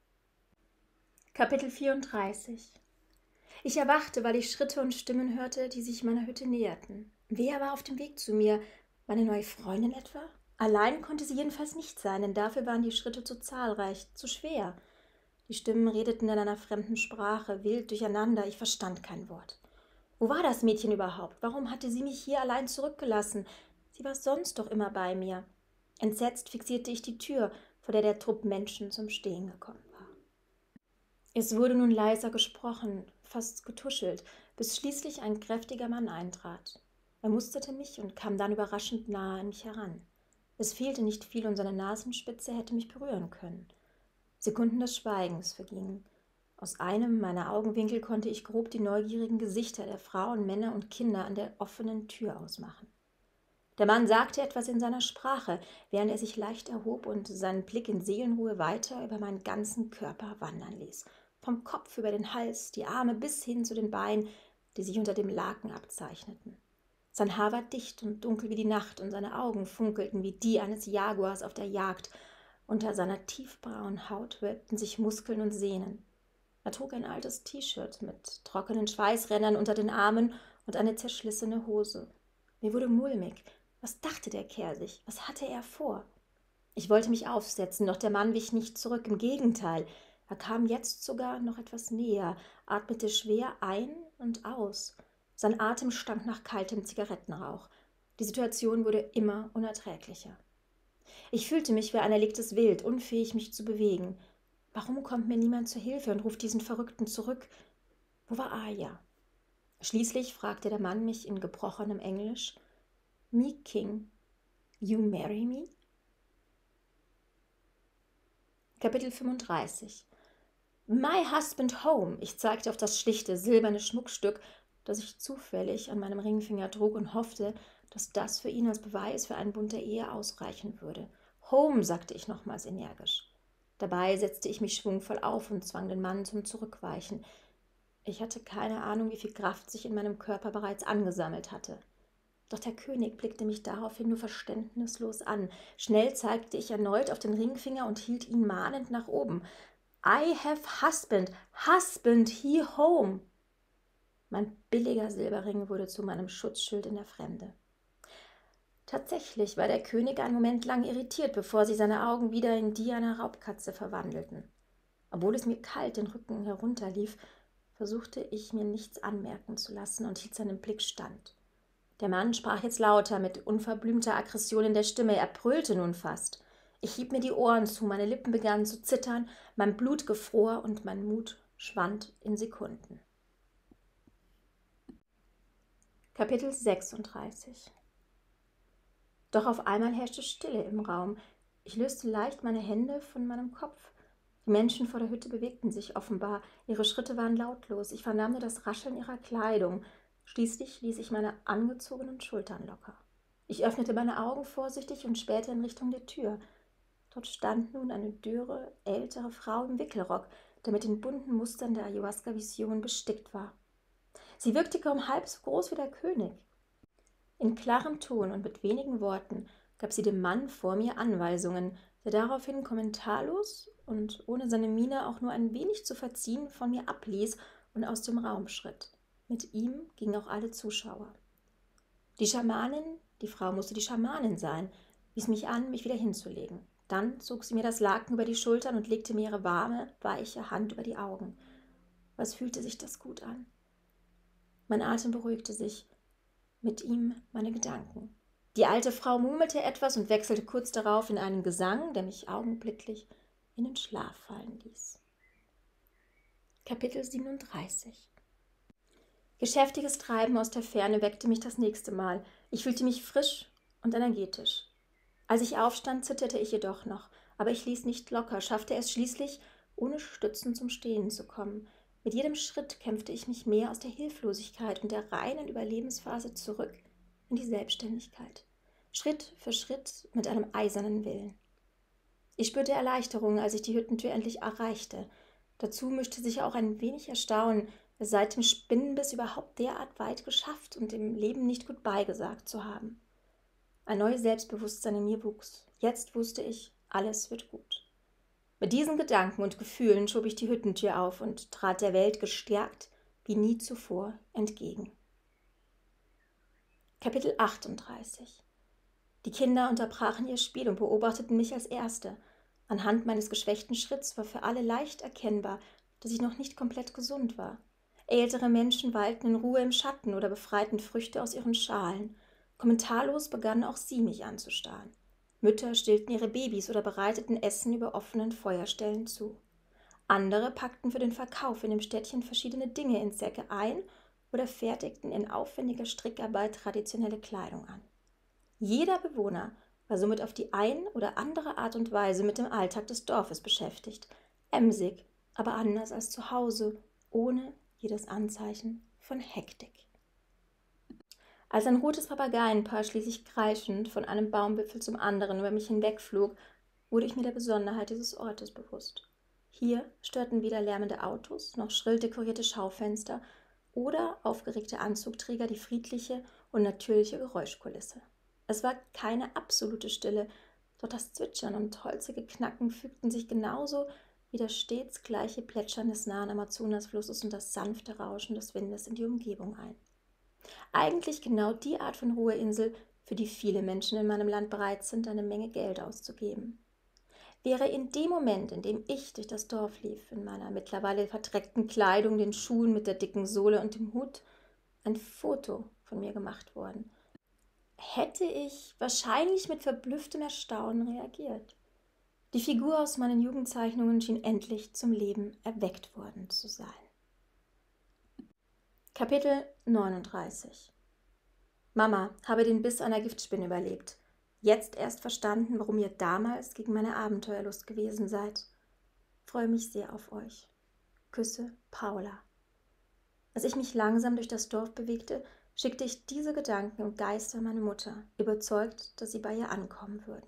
Kapitel vierunddreißig. Ich erwachte, weil ich Schritte und Stimmen hörte, die sich meiner Hütte näherten. Wer war auf dem Weg zu mir? Meine neue Freundin etwa? Allein konnte sie jedenfalls nicht sein, denn dafür waren die Schritte zu zahlreich, zu schwer. Die Stimmen redeten in einer fremden Sprache, wild durcheinander, ich verstand kein Wort. Wo war das Mädchen überhaupt? Warum hatte sie mich hier allein zurückgelassen? Sie war sonst doch immer bei mir. Entsetzt fixierte ich die Tür, vor der der Trupp Menschen zum Stehen gekommen war. Es wurde nun leiser gesprochen, fast getuschelt, bis schließlich ein kräftiger Mann eintrat. Er musterte mich und kam dann überraschend nahe an mich heran. Es fehlte nicht viel und seine Nasenspitze hätte mich berühren können. Sekunden des Schweigens vergingen. Aus einem meiner Augenwinkel konnte ich grob die neugierigen Gesichter der Frauen, Männer und Kinder an der offenen Tür ausmachen. Der Mann sagte etwas in seiner Sprache, während er sich leicht erhob und seinen Blick in Seelenruhe weiter über meinen ganzen Körper wandern ließ. Vom Kopf über den Hals, die Arme bis hin zu den Beinen, die sich unter dem Laken abzeichneten. Sein Haar war dicht und dunkel wie die Nacht und seine Augen funkelten wie die eines Jaguars auf der Jagd. Unter seiner tiefbraunen Haut wölbten sich Muskeln und Sehnen. Er trug ein altes T-Shirt mit trockenen Schweißrändern unter den Armen und eine zerschlissene Hose. Mir wurde mulmig. Was dachte der Kerl sich? Was hatte er vor? Ich wollte mich aufsetzen, doch der Mann wich nicht zurück. Im Gegenteil, er kam jetzt sogar noch etwas näher, atmete schwer ein und aus. Sein Atem stank nach kaltem Zigarettenrauch. Die Situation wurde immer unerträglicher. Ich fühlte mich wie ein erlegtes Wild, unfähig, mich zu bewegen. Warum kommt mir niemand zur Hilfe und ruft diesen Verrückten zurück? Wo war Aya? Schließlich fragte der Mann mich in gebrochenem Englisch: Me King, you marry me? Kapitel fünfunddreißig. My husband home. Ich zeigte auf das schlichte, silberne Schmuckstück, das ich zufällig an meinem Ringfinger trug und hoffte, dass das für ihn als Beweis für einen Bund der Ehe ausreichen würde. Home, sagte ich nochmals energisch. Dabei setzte ich mich schwungvoll auf und zwang den Mann zum Zurückweichen. Ich hatte keine Ahnung, wie viel Kraft sich in meinem Körper bereits angesammelt hatte. Doch der König blickte mich daraufhin nur verständnislos an. Schnell zeigte ich erneut auf den Ringfinger und hielt ihn mahnend nach oben. I have husband, husband, he home. Mein billiger Silberring wurde zu meinem Schutzschild in der Fremde. Tatsächlich war der König einen Moment lang irritiert, bevor sich seine Augen wieder in die einer Raubkatze verwandelten. Obwohl es mir kalt den Rücken herunterlief, versuchte ich mir nichts anmerken zu lassen und hielt seinem Blick stand. Der Mann sprach jetzt lauter, mit unverblümter Aggression in der Stimme. Er brüllte nun fast. Ich hieb mir die Ohren zu, meine Lippen begannen zu zittern, mein Blut gefror und mein Mut schwand in Sekunden. Kapitel sechsunddreißig. Doch auf einmal herrschte Stille im Raum. Ich löste leicht meine Hände von meinem Kopf. Die Menschen vor der Hütte bewegten sich offenbar. Ihre Schritte waren lautlos. Ich vernahm nur das Rascheln ihrer Kleidung. Schließlich ließ ich meine angezogenen Schultern locker. Ich öffnete meine Augen vorsichtig und spähte in Richtung der Tür. Dort stand nun eine dürre, ältere Frau im Wickelrock, der mit den bunten Mustern der Ayahuasca-Vision bestickt war. Sie wirkte kaum halb so groß wie der König. In klarem Ton und mit wenigen Worten gab sie dem Mann vor mir Anweisungen, der daraufhin kommentarlos und ohne seine Miene auch nur ein wenig zu verziehen von mir abließ und aus dem Raum schritt. Mit ihm gingen auch alle Zuschauer. Die Schamanin, die Frau musste die Schamanin sein, wies mich an, mich wieder hinzulegen. Dann zog sie mir das Laken über die Schultern und legte mir ihre warme, weiche Hand über die Augen. Was fühlte sich das gut an? Mein Atem beruhigte sich, mit ihm meine Gedanken. Die alte Frau murmelte etwas und wechselte kurz darauf in einen Gesang, der mich augenblicklich in den Schlaf fallen ließ. Kapitel siebenunddreißig. Geschäftiges Treiben aus der Ferne weckte mich das nächste Mal. Ich fühlte mich frisch und energetisch. Als ich aufstand, zitterte ich jedoch noch, aber ich ließ nicht locker, schaffte es schließlich, ohne Stützen zum Stehen zu kommen. Mit jedem Schritt kämpfte ich mich mehr aus der Hilflosigkeit und der reinen Überlebensphase zurück in die Selbstständigkeit. Schritt für Schritt mit einem eisernen Willen. Ich spürte Erleichterung, als ich die Hüttentür endlich erreichte. Dazu mischte sich auch ein wenig Erstaunen, es seit dem Spinnenbiss überhaupt derart weit geschafft und dem Leben nicht gut beigesagt zu haben. Ein neues Selbstbewusstsein in mir wuchs. Jetzt wusste ich, alles wird gut. Mit diesen Gedanken und Gefühlen schob ich die Hüttentür auf und trat der Welt gestärkt wie nie zuvor entgegen. Kapitel achtunddreißig. Die Kinder unterbrachen ihr Spiel und beobachteten mich als Erste. Anhand meines geschwächten Schritts war für alle leicht erkennbar, dass ich noch nicht komplett gesund war. Ältere Menschen weilten in Ruhe im Schatten oder befreiten Früchte aus ihren Schalen. Kommentarlos begannen auch sie, mich anzustarren. Mütter stillten ihre Babys oder bereiteten Essen über offenen Feuerstellen zu. Andere packten für den Verkauf in dem Städtchen verschiedene Dinge in Säcke ein oder fertigten in aufwendiger Strickarbeit traditionelle Kleidung an. Jeder Bewohner war somit auf die ein oder andere Art und Weise mit dem Alltag des Dorfes beschäftigt, emsig, aber anders als zu Hause, ohne jedes Anzeichen von Hektik. Als ein rotes Papageienpaar schließlich kreischend von einem Baumwipfel zum anderen über mich hinwegflog, wurde ich mir der Besonderheit dieses Ortes bewusst. Hier störten weder lärmende Autos noch schrill dekorierte Schaufenster oder aufgeregte Anzugträger die friedliche und natürliche Geräuschkulisse. Es war keine absolute Stille, doch das Zwitschern und holzige Knacken fügten sich genauso wie das stets gleiche Plätschern des nahen Amazonasflusses und das sanfte Rauschen des Windes in die Umgebung ein. Eigentlich genau die Art von Ruheinsel, für die viele Menschen in meinem Land bereit sind, eine Menge Geld auszugeben. Wäre in dem Moment, in dem ich durch das Dorf lief, in meiner mittlerweile verdreckten Kleidung, den Schuhen mit der dicken Sohle und dem Hut, ein Foto von mir gemacht worden, hätte ich wahrscheinlich mit verblüfftem Erstaunen reagiert. Die Figur aus meinen Jugendzeichnungen schien endlich zum Leben erweckt worden zu sein. Kapitel neununddreißig. Mama, habe den Biss einer Giftspinne überlebt. Jetzt erst verstanden, warum ihr damals gegen meine Abenteuerlust gewesen seid. Freue mich sehr auf euch. Küsse, Paula. Als ich mich langsam durch das Dorf bewegte, schickte ich diese Gedanken im Geiste an meine Mutter, überzeugt, dass sie bei ihr ankommen würden.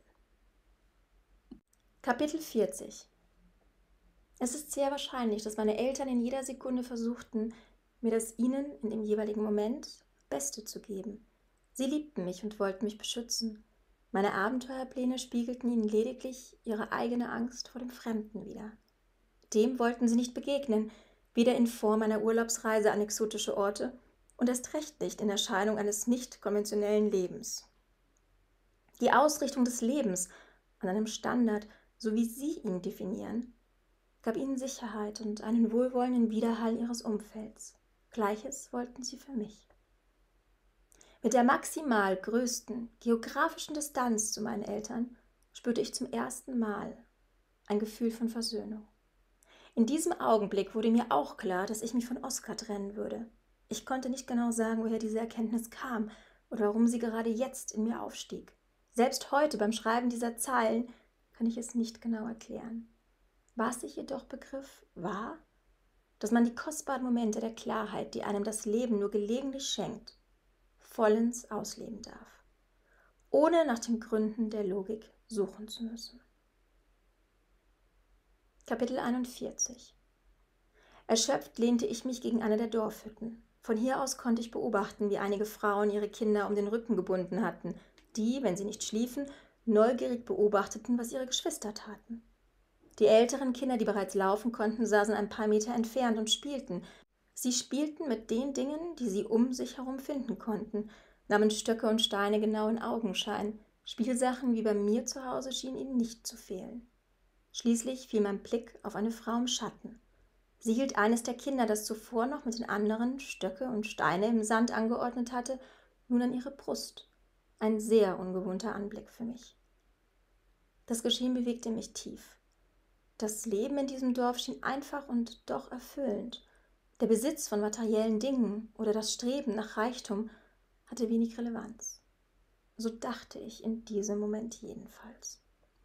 Kapitel vierzig. Es ist sehr wahrscheinlich, dass meine Eltern in jeder Sekunde versuchten, mir das ihnen in dem jeweiligen Moment Beste zu geben. Sie liebten mich und wollten mich beschützen. Meine Abenteuerpläne spiegelten ihnen lediglich ihre eigene Angst vor dem Fremden wider. Dem wollten sie nicht begegnen, weder in Form einer Urlaubsreise an exotische Orte und erst recht nicht in Erscheinung eines nicht konventionellen Lebens. Die Ausrichtung des Lebens an einem Standard, so wie sie ihn definieren, gab ihnen Sicherheit und einen wohlwollenden Widerhall ihres Umfelds. Gleiches wollten sie für mich. Mit der maximal größten geografischen Distanz zu meinen Eltern spürte ich zum ersten Mal ein Gefühl von Versöhnung. In diesem Augenblick wurde mir auch klar, dass ich mich von Oskar trennen würde. Ich konnte nicht genau sagen, woher diese Erkenntnis kam oder warum sie gerade jetzt in mir aufstieg. Selbst heute beim Schreiben dieser Zeilen kann ich es nicht genau erklären. Was ich jedoch begriff, war, dass man die kostbaren Momente der Klarheit, die einem das Leben nur gelegentlich schenkt, vollends ausleben darf, ohne nach den Gründen der Logik suchen zu müssen. Kapitel einundvierzig. Erschöpft lehnte ich mich gegen eine der Dorfhütten. Von hier aus konnte ich beobachten, wie einige Frauen ihre Kinder um den Rücken gebunden hatten, die, wenn sie nicht schliefen, neugierig beobachteten, was ihre Geschwister taten. Die älteren Kinder, die bereits laufen konnten, saßen ein paar Meter entfernt und spielten. Sie spielten mit den Dingen, die sie um sich herum finden konnten, nahmen Stöcke und Steine genau in Augenschein. Spielsachen wie bei mir zu Hause schienen ihnen nicht zu fehlen. Schließlich fiel mein Blick auf eine Frau im Schatten. Sie hielt eines der Kinder, das zuvor noch mit den anderen Stöcke und Steine im Sand angeordnet hatte, nun an ihre Brust. Ein sehr ungewohnter Anblick für mich. Das Geschehen bewegte mich tief. Das Leben in diesem Dorf schien einfach und doch erfüllend. Der Besitz von materiellen Dingen oder das Streben nach Reichtum hatte wenig Relevanz. So dachte ich in diesem Moment jedenfalls.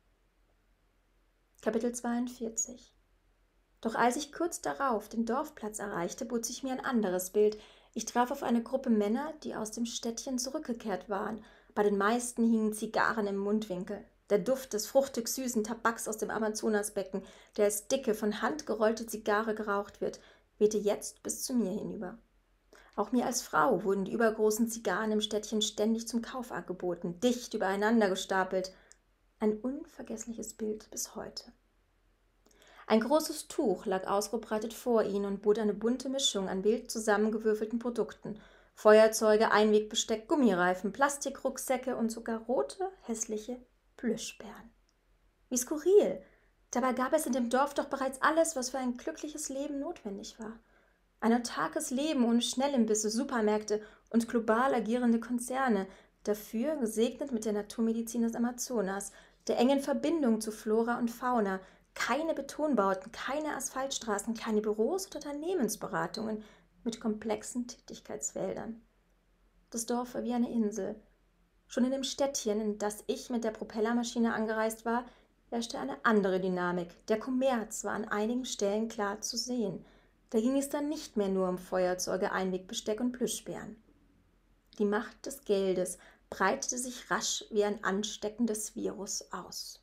Kapitel zweiundvierzig. Doch als ich kurz darauf den Dorfplatz erreichte, bot sich mir ein anderes Bild. Ich traf auf eine Gruppe Männer, die aus dem Städtchen zurückgekehrt waren. Bei den meisten hingen Zigarren im Mundwinkel. Der Duft des fruchtig süßen Tabaks aus dem Amazonasbecken, der als dicke, von Hand gerollte Zigarre geraucht wird, wehte jetzt bis zu mir hinüber. Auch mir als Frau wurden die übergroßen Zigarren im Städtchen ständig zum Kauf angeboten, dicht übereinander gestapelt. Ein unvergessliches Bild bis heute. Ein großes Tuch lag ausgebreitet vor ihnen und bot eine bunte Mischung an wild zusammengewürfelten Produkten. Feuerzeuge, Einwegbesteck, Gummireifen, Plastikrucksäcke und sogar rote, hässliche Plüschbären. Wie skurril! Dabei gab es in dem Dorf doch bereits alles, was für ein glückliches Leben notwendig war. Ein autarkes Leben ohne Schnellimbisse, Supermärkte und global agierende Konzerne, dafür gesegnet mit der Naturmedizin des Amazonas, der engen Verbindung zu Flora und Fauna, keine Betonbauten, keine Asphaltstraßen, keine Büros oder Unternehmensberatungen mit komplexen Tätigkeitsfeldern. Das Dorf war wie eine Insel. Schon in dem Städtchen, in das ich mit der Propellermaschine angereist war, herrschte eine andere Dynamik. Der Kommerz war an einigen Stellen klar zu sehen. Da ging es dann nicht mehr nur um Feuerzeuge, Einwegbesteck und Plüschbären. Die Macht des Geldes breitete sich rasch wie ein ansteckendes Virus aus.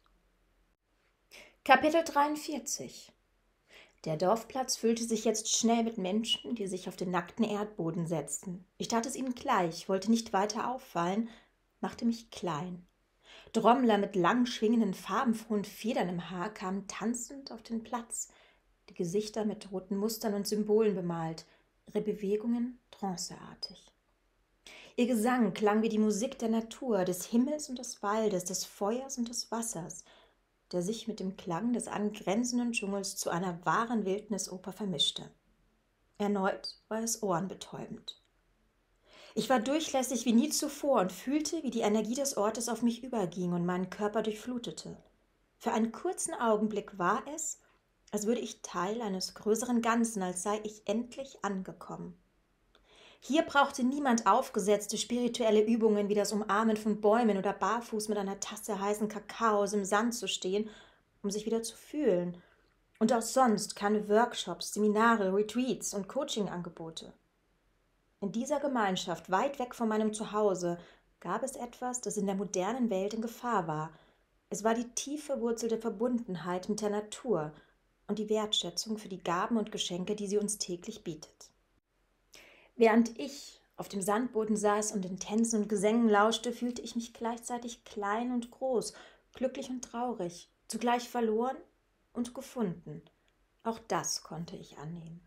Kapitel dreiundvierzig. Der Dorfplatz füllte sich jetzt schnell mit Menschen, die sich auf den nackten Erdboden setzten. Ich tat es ihnen gleich, wollte nicht weiter auffallen, machte mich klein. Trommler mit lang schwingenden, farbenfrohen Federn im Haar kamen tanzend auf den Platz, die Gesichter mit roten Mustern und Symbolen bemalt, ihre Bewegungen tranceartig. Ihr Gesang klang wie die Musik der Natur, des Himmels und des Waldes, des Feuers und des Wassers, der sich mit dem Klang des angrenzenden Dschungels zu einer wahren Wildnisoper vermischte. Erneut war es ohrenbetäubend. Ich war durchlässig wie nie zuvor und fühlte, wie die Energie des Ortes auf mich überging und meinen Körper durchflutete. Für einen kurzen Augenblick war es, als würde ich Teil eines größeren Ganzen, als sei ich endlich angekommen. Hier brauchte niemand aufgesetzte spirituelle Übungen wie das Umarmen von Bäumen oder barfuß mit einer Tasse heißen Kakaos im Sand zu stehen, um sich wieder zu fühlen. Und auch sonst keine Workshops, Seminare, Retreats und Coaching-Angebote. In dieser Gemeinschaft, weit weg von meinem Zuhause, gab es etwas, das in der modernen Welt in Gefahr war. Es war die tief verwurzelte Verbundenheit mit der Natur und die Wertschätzung für die Gaben und Geschenke, die sie uns täglich bietet. Während ich auf dem Sandboden saß und den Tänzen und Gesängen lauschte, fühlte ich mich gleichzeitig klein und groß, glücklich und traurig, zugleich verloren und gefunden. Auch das konnte ich annehmen.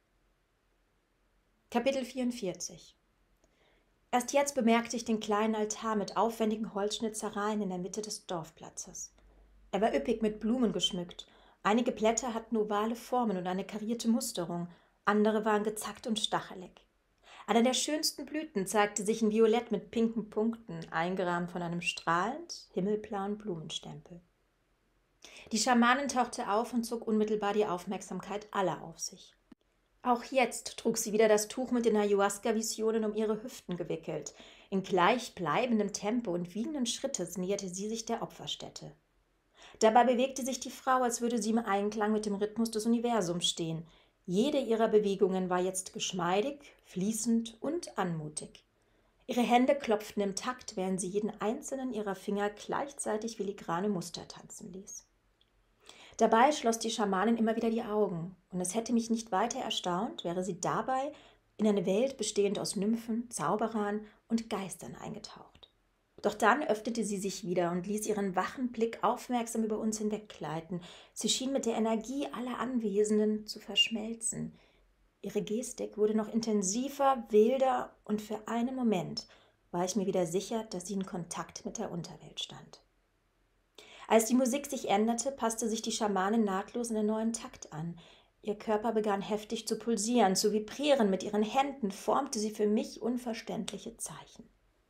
Kapitel vierundvierzig. Erst jetzt bemerkte ich den kleinen Altar mit aufwendigen Holzschnitzereien in der Mitte des Dorfplatzes. Er war üppig mit Blumen geschmückt. Einige Blätter hatten ovale Formen und eine karierte Musterung, andere waren gezackt und stachelig. Eine der schönsten Blüten zeigte sich in Violett mit pinken Punkten, eingerahmt von einem strahlend himmelblauen Blumenstempel. Die Schamanin tauchte auf und zog unmittelbar die Aufmerksamkeit aller auf sich. Auch jetzt trug sie wieder das Tuch mit den Ayahuasca-Visionen um ihre Hüften gewickelt. In gleichbleibendem Tempo und wiegenden Schrittes näherte sie sich der Opferstätte. Dabei bewegte sich die Frau, als würde sie im Einklang mit dem Rhythmus des Universums stehen. Jede ihrer Bewegungen war jetzt geschmeidig, fließend und anmutig. Ihre Hände klopften im Takt, während sie jeden einzelnen ihrer Finger gleichzeitig filigrane Muster tanzen ließ. Dabei schloss die Schamanin immer wieder die Augen, und es hätte mich nicht weiter erstaunt, wäre sie dabei in eine Welt bestehend aus Nymphen, Zauberern und Geistern eingetaucht. Doch dann öffnete sie sich wieder und ließ ihren wachen Blick aufmerksam über uns hinweggleiten. Sie schien mit der Energie aller Anwesenden zu verschmelzen. Ihre Gestik wurde noch intensiver, wilder, und für einen Moment war ich mir wieder sicher, dass sie in Kontakt mit der Unterwelt stand. Als die Musik sich änderte, passte sich die Schamanin nahtlos in den neuen Takt an. Ihr Körper begann heftig zu pulsieren, zu vibrieren. Mit ihren Händen formte sie für mich unverständliche Zeichen.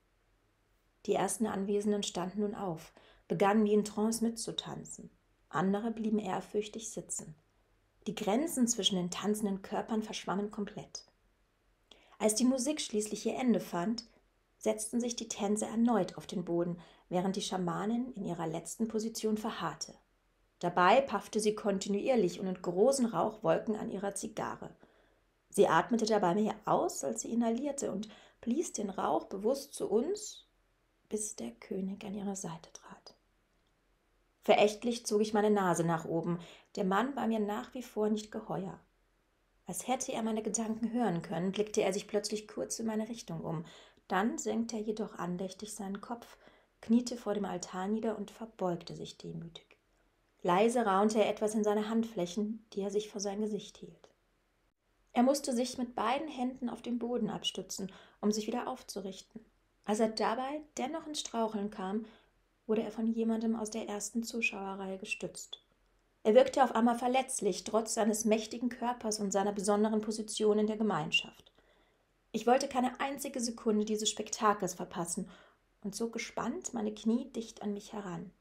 Die ersten Anwesenden standen nun auf, begannen wie in Trance mitzutanzen. Andere blieben ehrfürchtig sitzen. Die Grenzen zwischen den tanzenden Körpern verschwammen komplett. Als die Musik schließlich ihr Ende fand, setzten sich die Tänzer erneut auf den Boden, während die Schamanin in ihrer letzten Position verharrte. Dabei paffte sie kontinuierlich und in großen Rauchwolken an ihrer Zigarre. Sie atmete dabei mehr aus, als sie inhalierte, und blies den Rauch bewusst zu uns, bis der König an ihre Seite trat. Verächtlich zog ich meine Nase nach oben. Der Mann war mir nach wie vor nicht geheuer. Als hätte er meine Gedanken hören können, blickte er sich plötzlich kurz in meine Richtung um. Dann senkte er jedoch andächtig seinen Kopf, kniete vor dem Altar nieder und verbeugte sich demütig. Leise raunte er etwas in seine Handflächen, die er sich vor sein Gesicht hielt. Er musste sich mit beiden Händen auf den Boden abstützen, um sich wieder aufzurichten. Als er dabei dennoch ins Straucheln kam, wurde er von jemandem aus der ersten Zuschauerreihe gestützt. Er wirkte auf einmal verletzlich, trotz seines mächtigen Körpers und seiner besonderen Position in der Gemeinschaft. Ich wollte keine einzige Sekunde dieses Spektakels verpassen und zog gespannt meine Knie dicht an mich heran.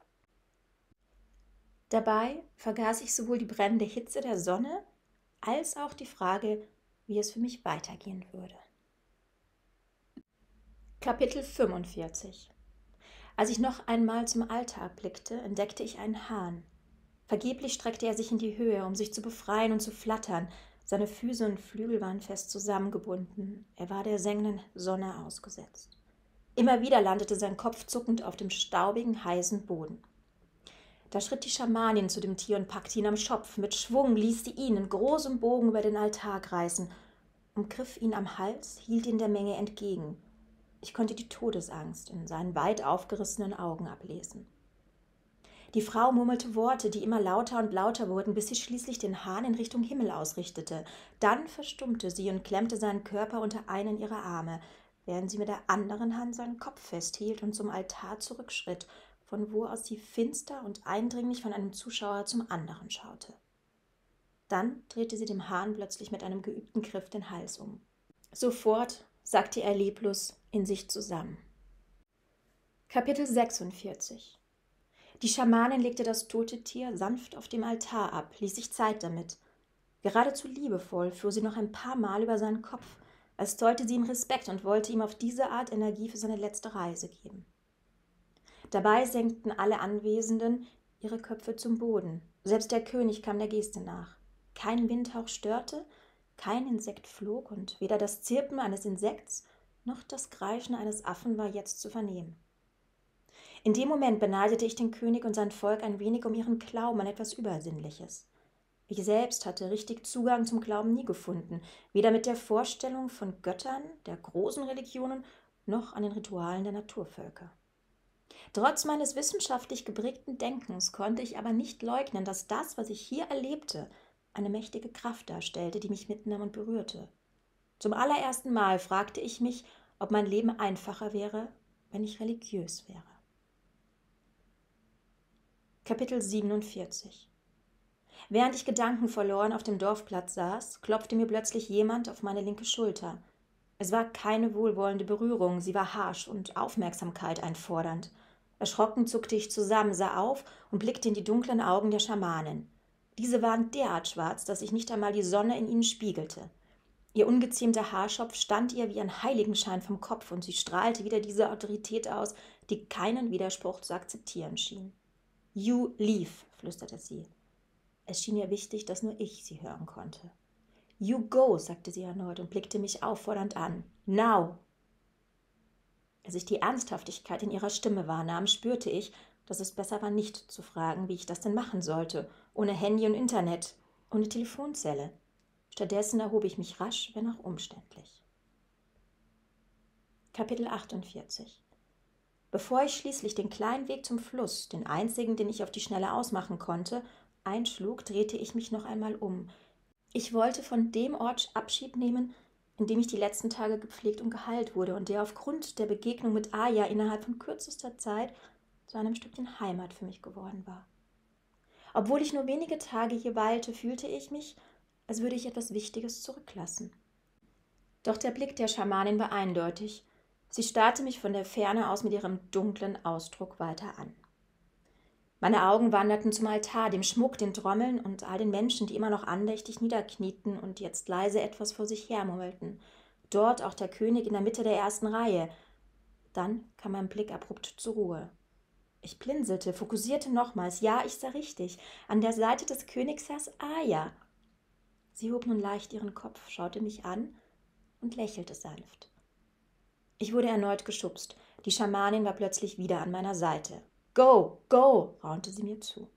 Dabei vergaß ich sowohl die brennende Hitze der Sonne als auch die Frage, wie es für mich weitergehen würde. Kapitel fünfundvierzig. Als ich noch einmal zum Altar blickte, entdeckte ich einen Hahn. Vergeblich streckte er sich in die Höhe, um sich zu befreien und zu flattern. Seine Füße und Flügel waren fest zusammengebunden. Er war der sengenden Sonne ausgesetzt. Immer wieder landete sein Kopf zuckend auf dem staubigen, heißen Boden. Da schritt die Schamanin zu dem Tier und packte ihn am Schopf. Mit Schwung ließ sie ihn in großem Bogen über den Altar kreisen, umgriff ihn am Hals, hielt ihn der Menge entgegen. Ich konnte die Todesangst in seinen weit aufgerissenen Augen ablesen. Die Frau murmelte Worte, die immer lauter und lauter wurden, bis sie schließlich den Hahn in Richtung Himmel ausrichtete. Dann verstummte sie und klemmte seinen Körper unter einen ihrer Arme, während sie mit der anderen Hand seinen Kopf festhielt und zum Altar zurückschritt, von wo aus sie finster und eindringlich von einem Zuschauer zum anderen schaute. Dann drehte sie dem Hahn plötzlich mit einem geübten Griff den Hals um. Sofort sackte er leblos in sich zusammen. Kapitel sechsundvierzig. Die Schamanin legte das tote Tier sanft auf dem Altar ab, ließ sich Zeit damit. Geradezu liebevoll fuhr sie noch ein paar Mal über seinen Kopf, als zollte sie ihm Respekt und wollte ihm auf diese Art Energie für seine letzte Reise geben. Dabei senkten alle Anwesenden ihre Köpfe zum Boden. Selbst der König kam der Geste nach. Kein Windhauch störte, kein Insekt flog und weder das Zirpen eines Insekts noch das Kreischen eines Affen war jetzt zu vernehmen. In dem Moment beneidete ich den König und sein Volk ein wenig um ihren Glauben an etwas Übersinnliches. Ich selbst hatte richtig Zugang zum Glauben nie gefunden, weder mit der Vorstellung von Göttern der großen Religionen noch an den Ritualen der Naturvölker. Trotz meines wissenschaftlich geprägten Denkens konnte ich aber nicht leugnen, dass das, was ich hier erlebte, eine mächtige Kraft darstellte, die mich mitnahm und berührte. Zum allerersten Mal fragte ich mich, ob mein Leben einfacher wäre, wenn ich religiös wäre. Kapitel siebenundvierzig. Während ich gedankenverloren auf dem Dorfplatz saß, klopfte mir plötzlich jemand auf meine linke Schulter. Es war keine wohlwollende Berührung, sie war harsch und Aufmerksamkeit einfordernd. Erschrocken zuckte ich zusammen, sah auf und blickte in die dunklen Augen der Schamanin. Diese waren derart schwarz, dass sich nicht einmal die Sonne in ihnen spiegelte. Ihr ungezähmter Haarschopf stand ihr wie ein Heiligenschein vom Kopf und sie strahlte wieder diese Autorität aus, die keinen Widerspruch zu akzeptieren schien. »You leave«, flüsterte sie. Es schien ihr wichtig, dass nur ich sie hören konnte. »You go«, sagte sie erneut und blickte mich auffordernd an. »Now!« Als ich die Ernsthaftigkeit in ihrer Stimme wahrnahm, spürte ich, dass es besser war, nicht zu fragen, wie ich das denn machen sollte, ohne Handy und Internet, ohne Telefonzelle. Stattdessen erhob ich mich rasch, wenn auch umständlich. Kapitel achtundvierzig. Bevor ich schließlich den kleinen Weg zum Fluss, den einzigen, den ich auf die Schnelle ausmachen konnte, einschlug, drehte ich mich noch einmal um. Ich wollte von dem Ort Abschied nehmen, in dem ich die letzten Tage gepflegt und geheilt wurde und der aufgrund der Begegnung mit Aya innerhalb von kürzester Zeit zu einem Stückchen Heimat für mich geworden war. Obwohl ich nur wenige Tage hier weilte, fühlte ich mich, als würde ich etwas Wichtiges zurücklassen. Doch der Blick der Schamanin war eindeutig. Sie starrte mich von der Ferne aus mit ihrem dunklen Ausdruck weiter an. Meine Augen wanderten zum Altar, dem Schmuck, den Trommeln und all den Menschen, die immer noch andächtig niederknieten und jetzt leise etwas vor sich hermurmelten. Dort auch der König in der Mitte der ersten Reihe. Dann kam mein Blick abrupt zur Ruhe. Ich blinzelte, fokussierte nochmals. Ja, ich sah richtig. An der Seite des Königs saß Aya. Sie hob nun leicht ihren Kopf, schaute mich an und lächelte sanft. Ich wurde erneut geschubst. Die Schamanin war plötzlich wieder an meiner Seite. »Go, go«, raunte sie mir zu.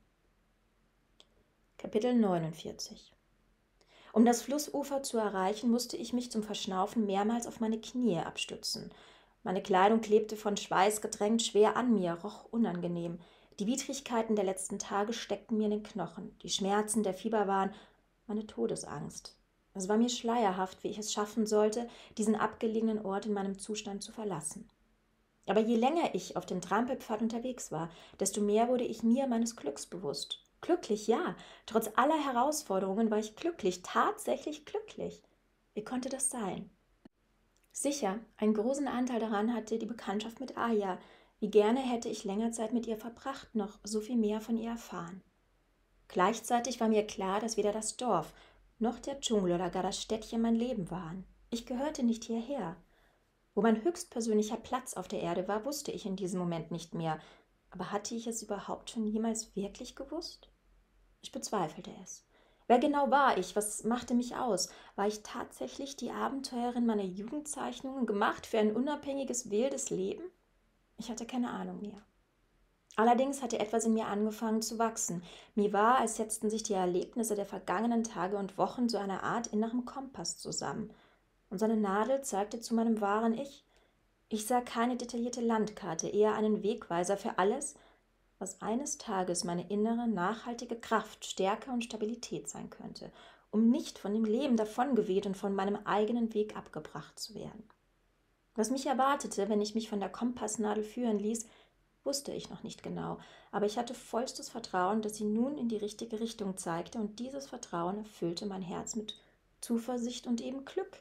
Kapitel neunundvierzig. Um das Flussufer zu erreichen, musste ich mich zum Verschnaufen mehrmals auf meine Knie abstützen. Meine Kleidung klebte von Schweiß gedrängt schwer an mir, roch unangenehm. Die Widrigkeiten der letzten Tage steckten mir in den Knochen. Die Schmerzen der Fieber waren meine Todesangst. Es war mir schleierhaft, wie ich es schaffen sollte, diesen abgelegenen Ort in meinem Zustand zu verlassen. Aber je länger ich auf dem Trampelpfad unterwegs war, desto mehr wurde ich mir meines Glücks bewusst. Glücklich, ja. Trotz aller Herausforderungen war ich glücklich, tatsächlich glücklich. Wie konnte das sein? Sicher, einen großen Anteil daran hatte die Bekanntschaft mit Aya. Wie gerne hätte ich länger Zeit mit ihr verbracht, noch so viel mehr von ihr erfahren. Gleichzeitig war mir klar, dass weder das Dorf noch der Dschungel oder gar das Städtchen mein Leben waren. Ich gehörte nicht hierher. Wo mein höchstpersönlicher Platz auf der Erde war, wusste ich in diesem Moment nicht mehr. Aber hatte ich es überhaupt schon jemals wirklich gewusst? Ich bezweifelte es. Wer genau war ich? Was machte mich aus? War ich tatsächlich die Abenteurerin meiner Jugendzeichnungen, gemacht für ein unabhängiges, wildes Leben? Ich hatte keine Ahnung mehr. Allerdings hatte etwas in mir angefangen zu wachsen. Mir war, als setzten sich die Erlebnisse der vergangenen Tage und Wochen zu einer Art innerem Kompass zusammen. Und seine Nadel zeigte zu meinem wahren Ich. Ich sah keine detaillierte Landkarte, eher einen Wegweiser für alles, was eines Tages meine innere, nachhaltige Kraft, Stärke und Stabilität sein könnte, um nicht von dem Leben davongeweht und von meinem eigenen Weg abgebracht zu werden. Was mich erwartete, wenn ich mich von der Kompassnadel führen ließ, wusste ich noch nicht genau, aber ich hatte vollstes Vertrauen, dass sie nun in die richtige Richtung zeigte, und dieses Vertrauen erfüllte mein Herz mit Zuversicht und eben Glück.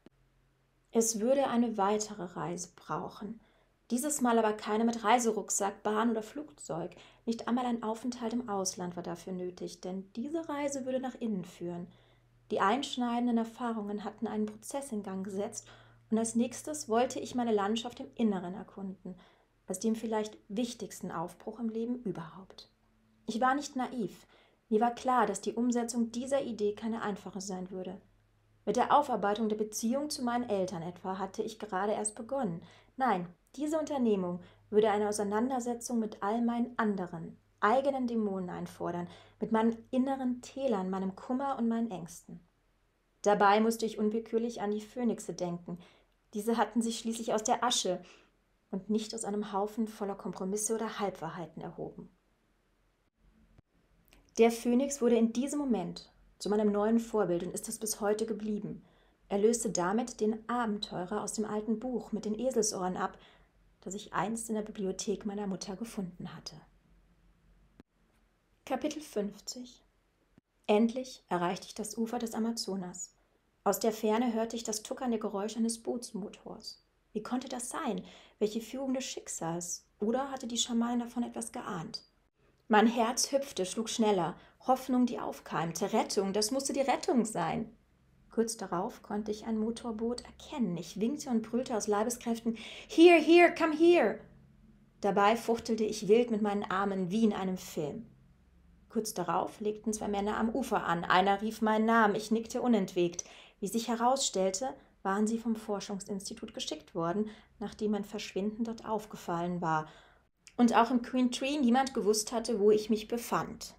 Es würde eine weitere Reise brauchen. Dieses Mal aber keine mit Reiserucksack, Bahn oder Flugzeug. Nicht einmal ein Aufenthalt im Ausland war dafür nötig, denn diese Reise würde nach innen führen. Die einschneidenden Erfahrungen hatten einen Prozess in Gang gesetzt und als nächstes wollte ich meine Landschaft im Inneren erkunden, als dem vielleicht wichtigsten Aufbruch im Leben überhaupt. Ich war nicht naiv. Mir war klar, dass die Umsetzung dieser Idee keine einfache sein würde. Mit der Aufarbeitung der Beziehung zu meinen Eltern etwa hatte ich gerade erst begonnen. Nein, diese Unternehmung würde eine Auseinandersetzung mit all meinen anderen, eigenen Dämonen einfordern, mit meinen inneren Tälern, meinem Kummer und meinen Ängsten. Dabei musste ich unwillkürlich an die Phönixe denken. Diese hatten sich schließlich aus der Asche und nicht aus einem Haufen voller Kompromisse oder Halbwahrheiten erhoben. Der Phönix wurde in diesem Moment zu meinem neuen Vorbild und ist es bis heute geblieben. Er löste damit den Abenteurer aus dem alten Buch mit den Eselsohren ab, das ich einst in der Bibliothek meiner Mutter gefunden hatte. Kapitel fünfzig. Endlich erreichte ich das Ufer des Amazonas. Aus der Ferne hörte ich das tuckernde Geräusch eines Bootsmotors. Wie konnte das sein? Welche Fügung des Schicksals? Oder hatte die Schamanin davon etwas geahnt? Mein Herz hüpfte, schlug schneller. Hoffnung, die aufkeimte. Rettung, das musste die Rettung sein. Kurz darauf konnte ich ein Motorboot erkennen. Ich winkte und brüllte aus Leibeskräften: Here, here, come here! Dabei fuchtelte ich wild mit meinen Armen wie in einem Film. Kurz darauf legten zwei Männer am Ufer an. Einer rief meinen Namen. Ich nickte unentwegt. Wie sich herausstellte, waren sie vom Forschungsinstitut geschickt worden, nachdem mein Verschwinden dort aufgefallen war und auch im Queen Tree niemand gewusst hatte, wo ich mich befand.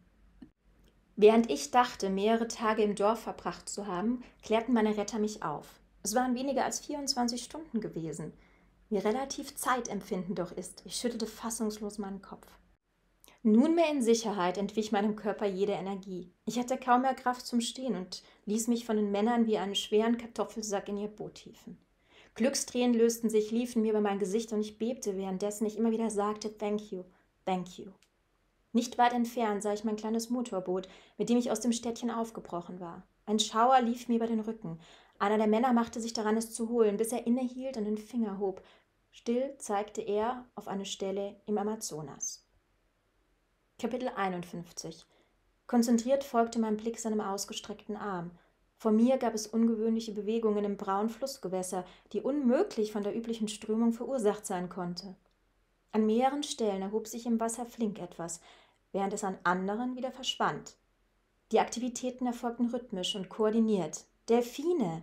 Während ich dachte, mehrere Tage im Dorf verbracht zu haben, klärten meine Retter mich auf. Es waren weniger als vierundzwanzig Stunden gewesen. Wie relativ Zeitempfinden doch ist. Ich schüttelte fassungslos meinen Kopf. Nunmehr in Sicherheit entwich meinem Körper jede Energie. Ich hatte kaum mehr Kraft zum Stehen und ließ mich von den Männern wie einen schweren Kartoffelsack in ihr Boot hieven. Glückstränen lösten sich, liefen mir über mein Gesicht und ich bebte, währenddessen ich immer wieder sagte: Thank you, thank you. Nicht weit entfernt sah ich mein kleines Motorboot, mit dem ich aus dem Städtchen aufgebrochen war. Ein Schauer lief mir über den Rücken. Einer der Männer machte sich daran, es zu holen, bis er innehielt und den Finger hob. Still zeigte er auf eine Stelle im Amazonas. Kapitel einundfünfzig. Konzentriert folgte mein Blick seinem ausgestreckten Arm. Vor mir gab es ungewöhnliche Bewegungen im braunen Flussgewässer, die unmöglich von der üblichen Strömung verursacht sein konnte. An mehreren Stellen erhob sich im Wasser flink etwas, während es an anderen wieder verschwand. Die Aktivitäten erfolgten rhythmisch und koordiniert. Delfine!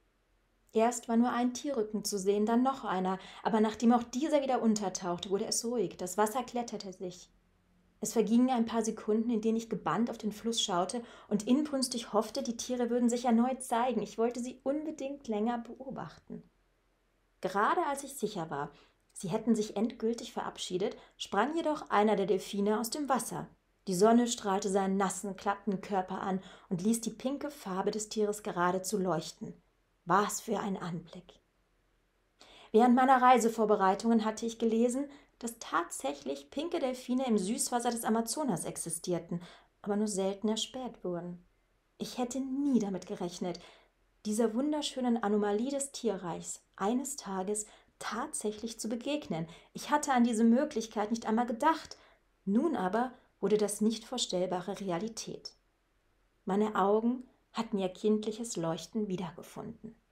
Erst war nur ein Tierrücken zu sehen, dann noch einer, aber nachdem auch dieser wieder untertauchte, wurde es ruhig, das Wasser kletterte sich. Es vergingen ein paar Sekunden, in denen ich gebannt auf den Fluss schaute und inbrünstig hoffte, die Tiere würden sich erneut zeigen. Ich wollte sie unbedingt länger beobachten. Gerade als ich sicher war, sie hätten sich endgültig verabschiedet, sprang jedoch einer der Delfine aus dem Wasser. Die Sonne strahlte seinen nassen, glatten Körper an und ließ die pinke Farbe des Tieres geradezu leuchten. Was für ein Anblick! Während meiner Reisevorbereitungen hatte ich gelesen, dass tatsächlich pinke Delfine im Süßwasser des Amazonas existierten, aber nur selten erspäht wurden. Ich hätte nie damit gerechnet, dieser wunderschönen Anomalie des Tierreichs eines Tages tatsächlich zu begegnen. Ich hatte an diese Möglichkeit nicht einmal gedacht. Nun aber wurde das nicht vorstellbare Realität. Meine Augen hatten ihr kindliches Leuchten wiedergefunden.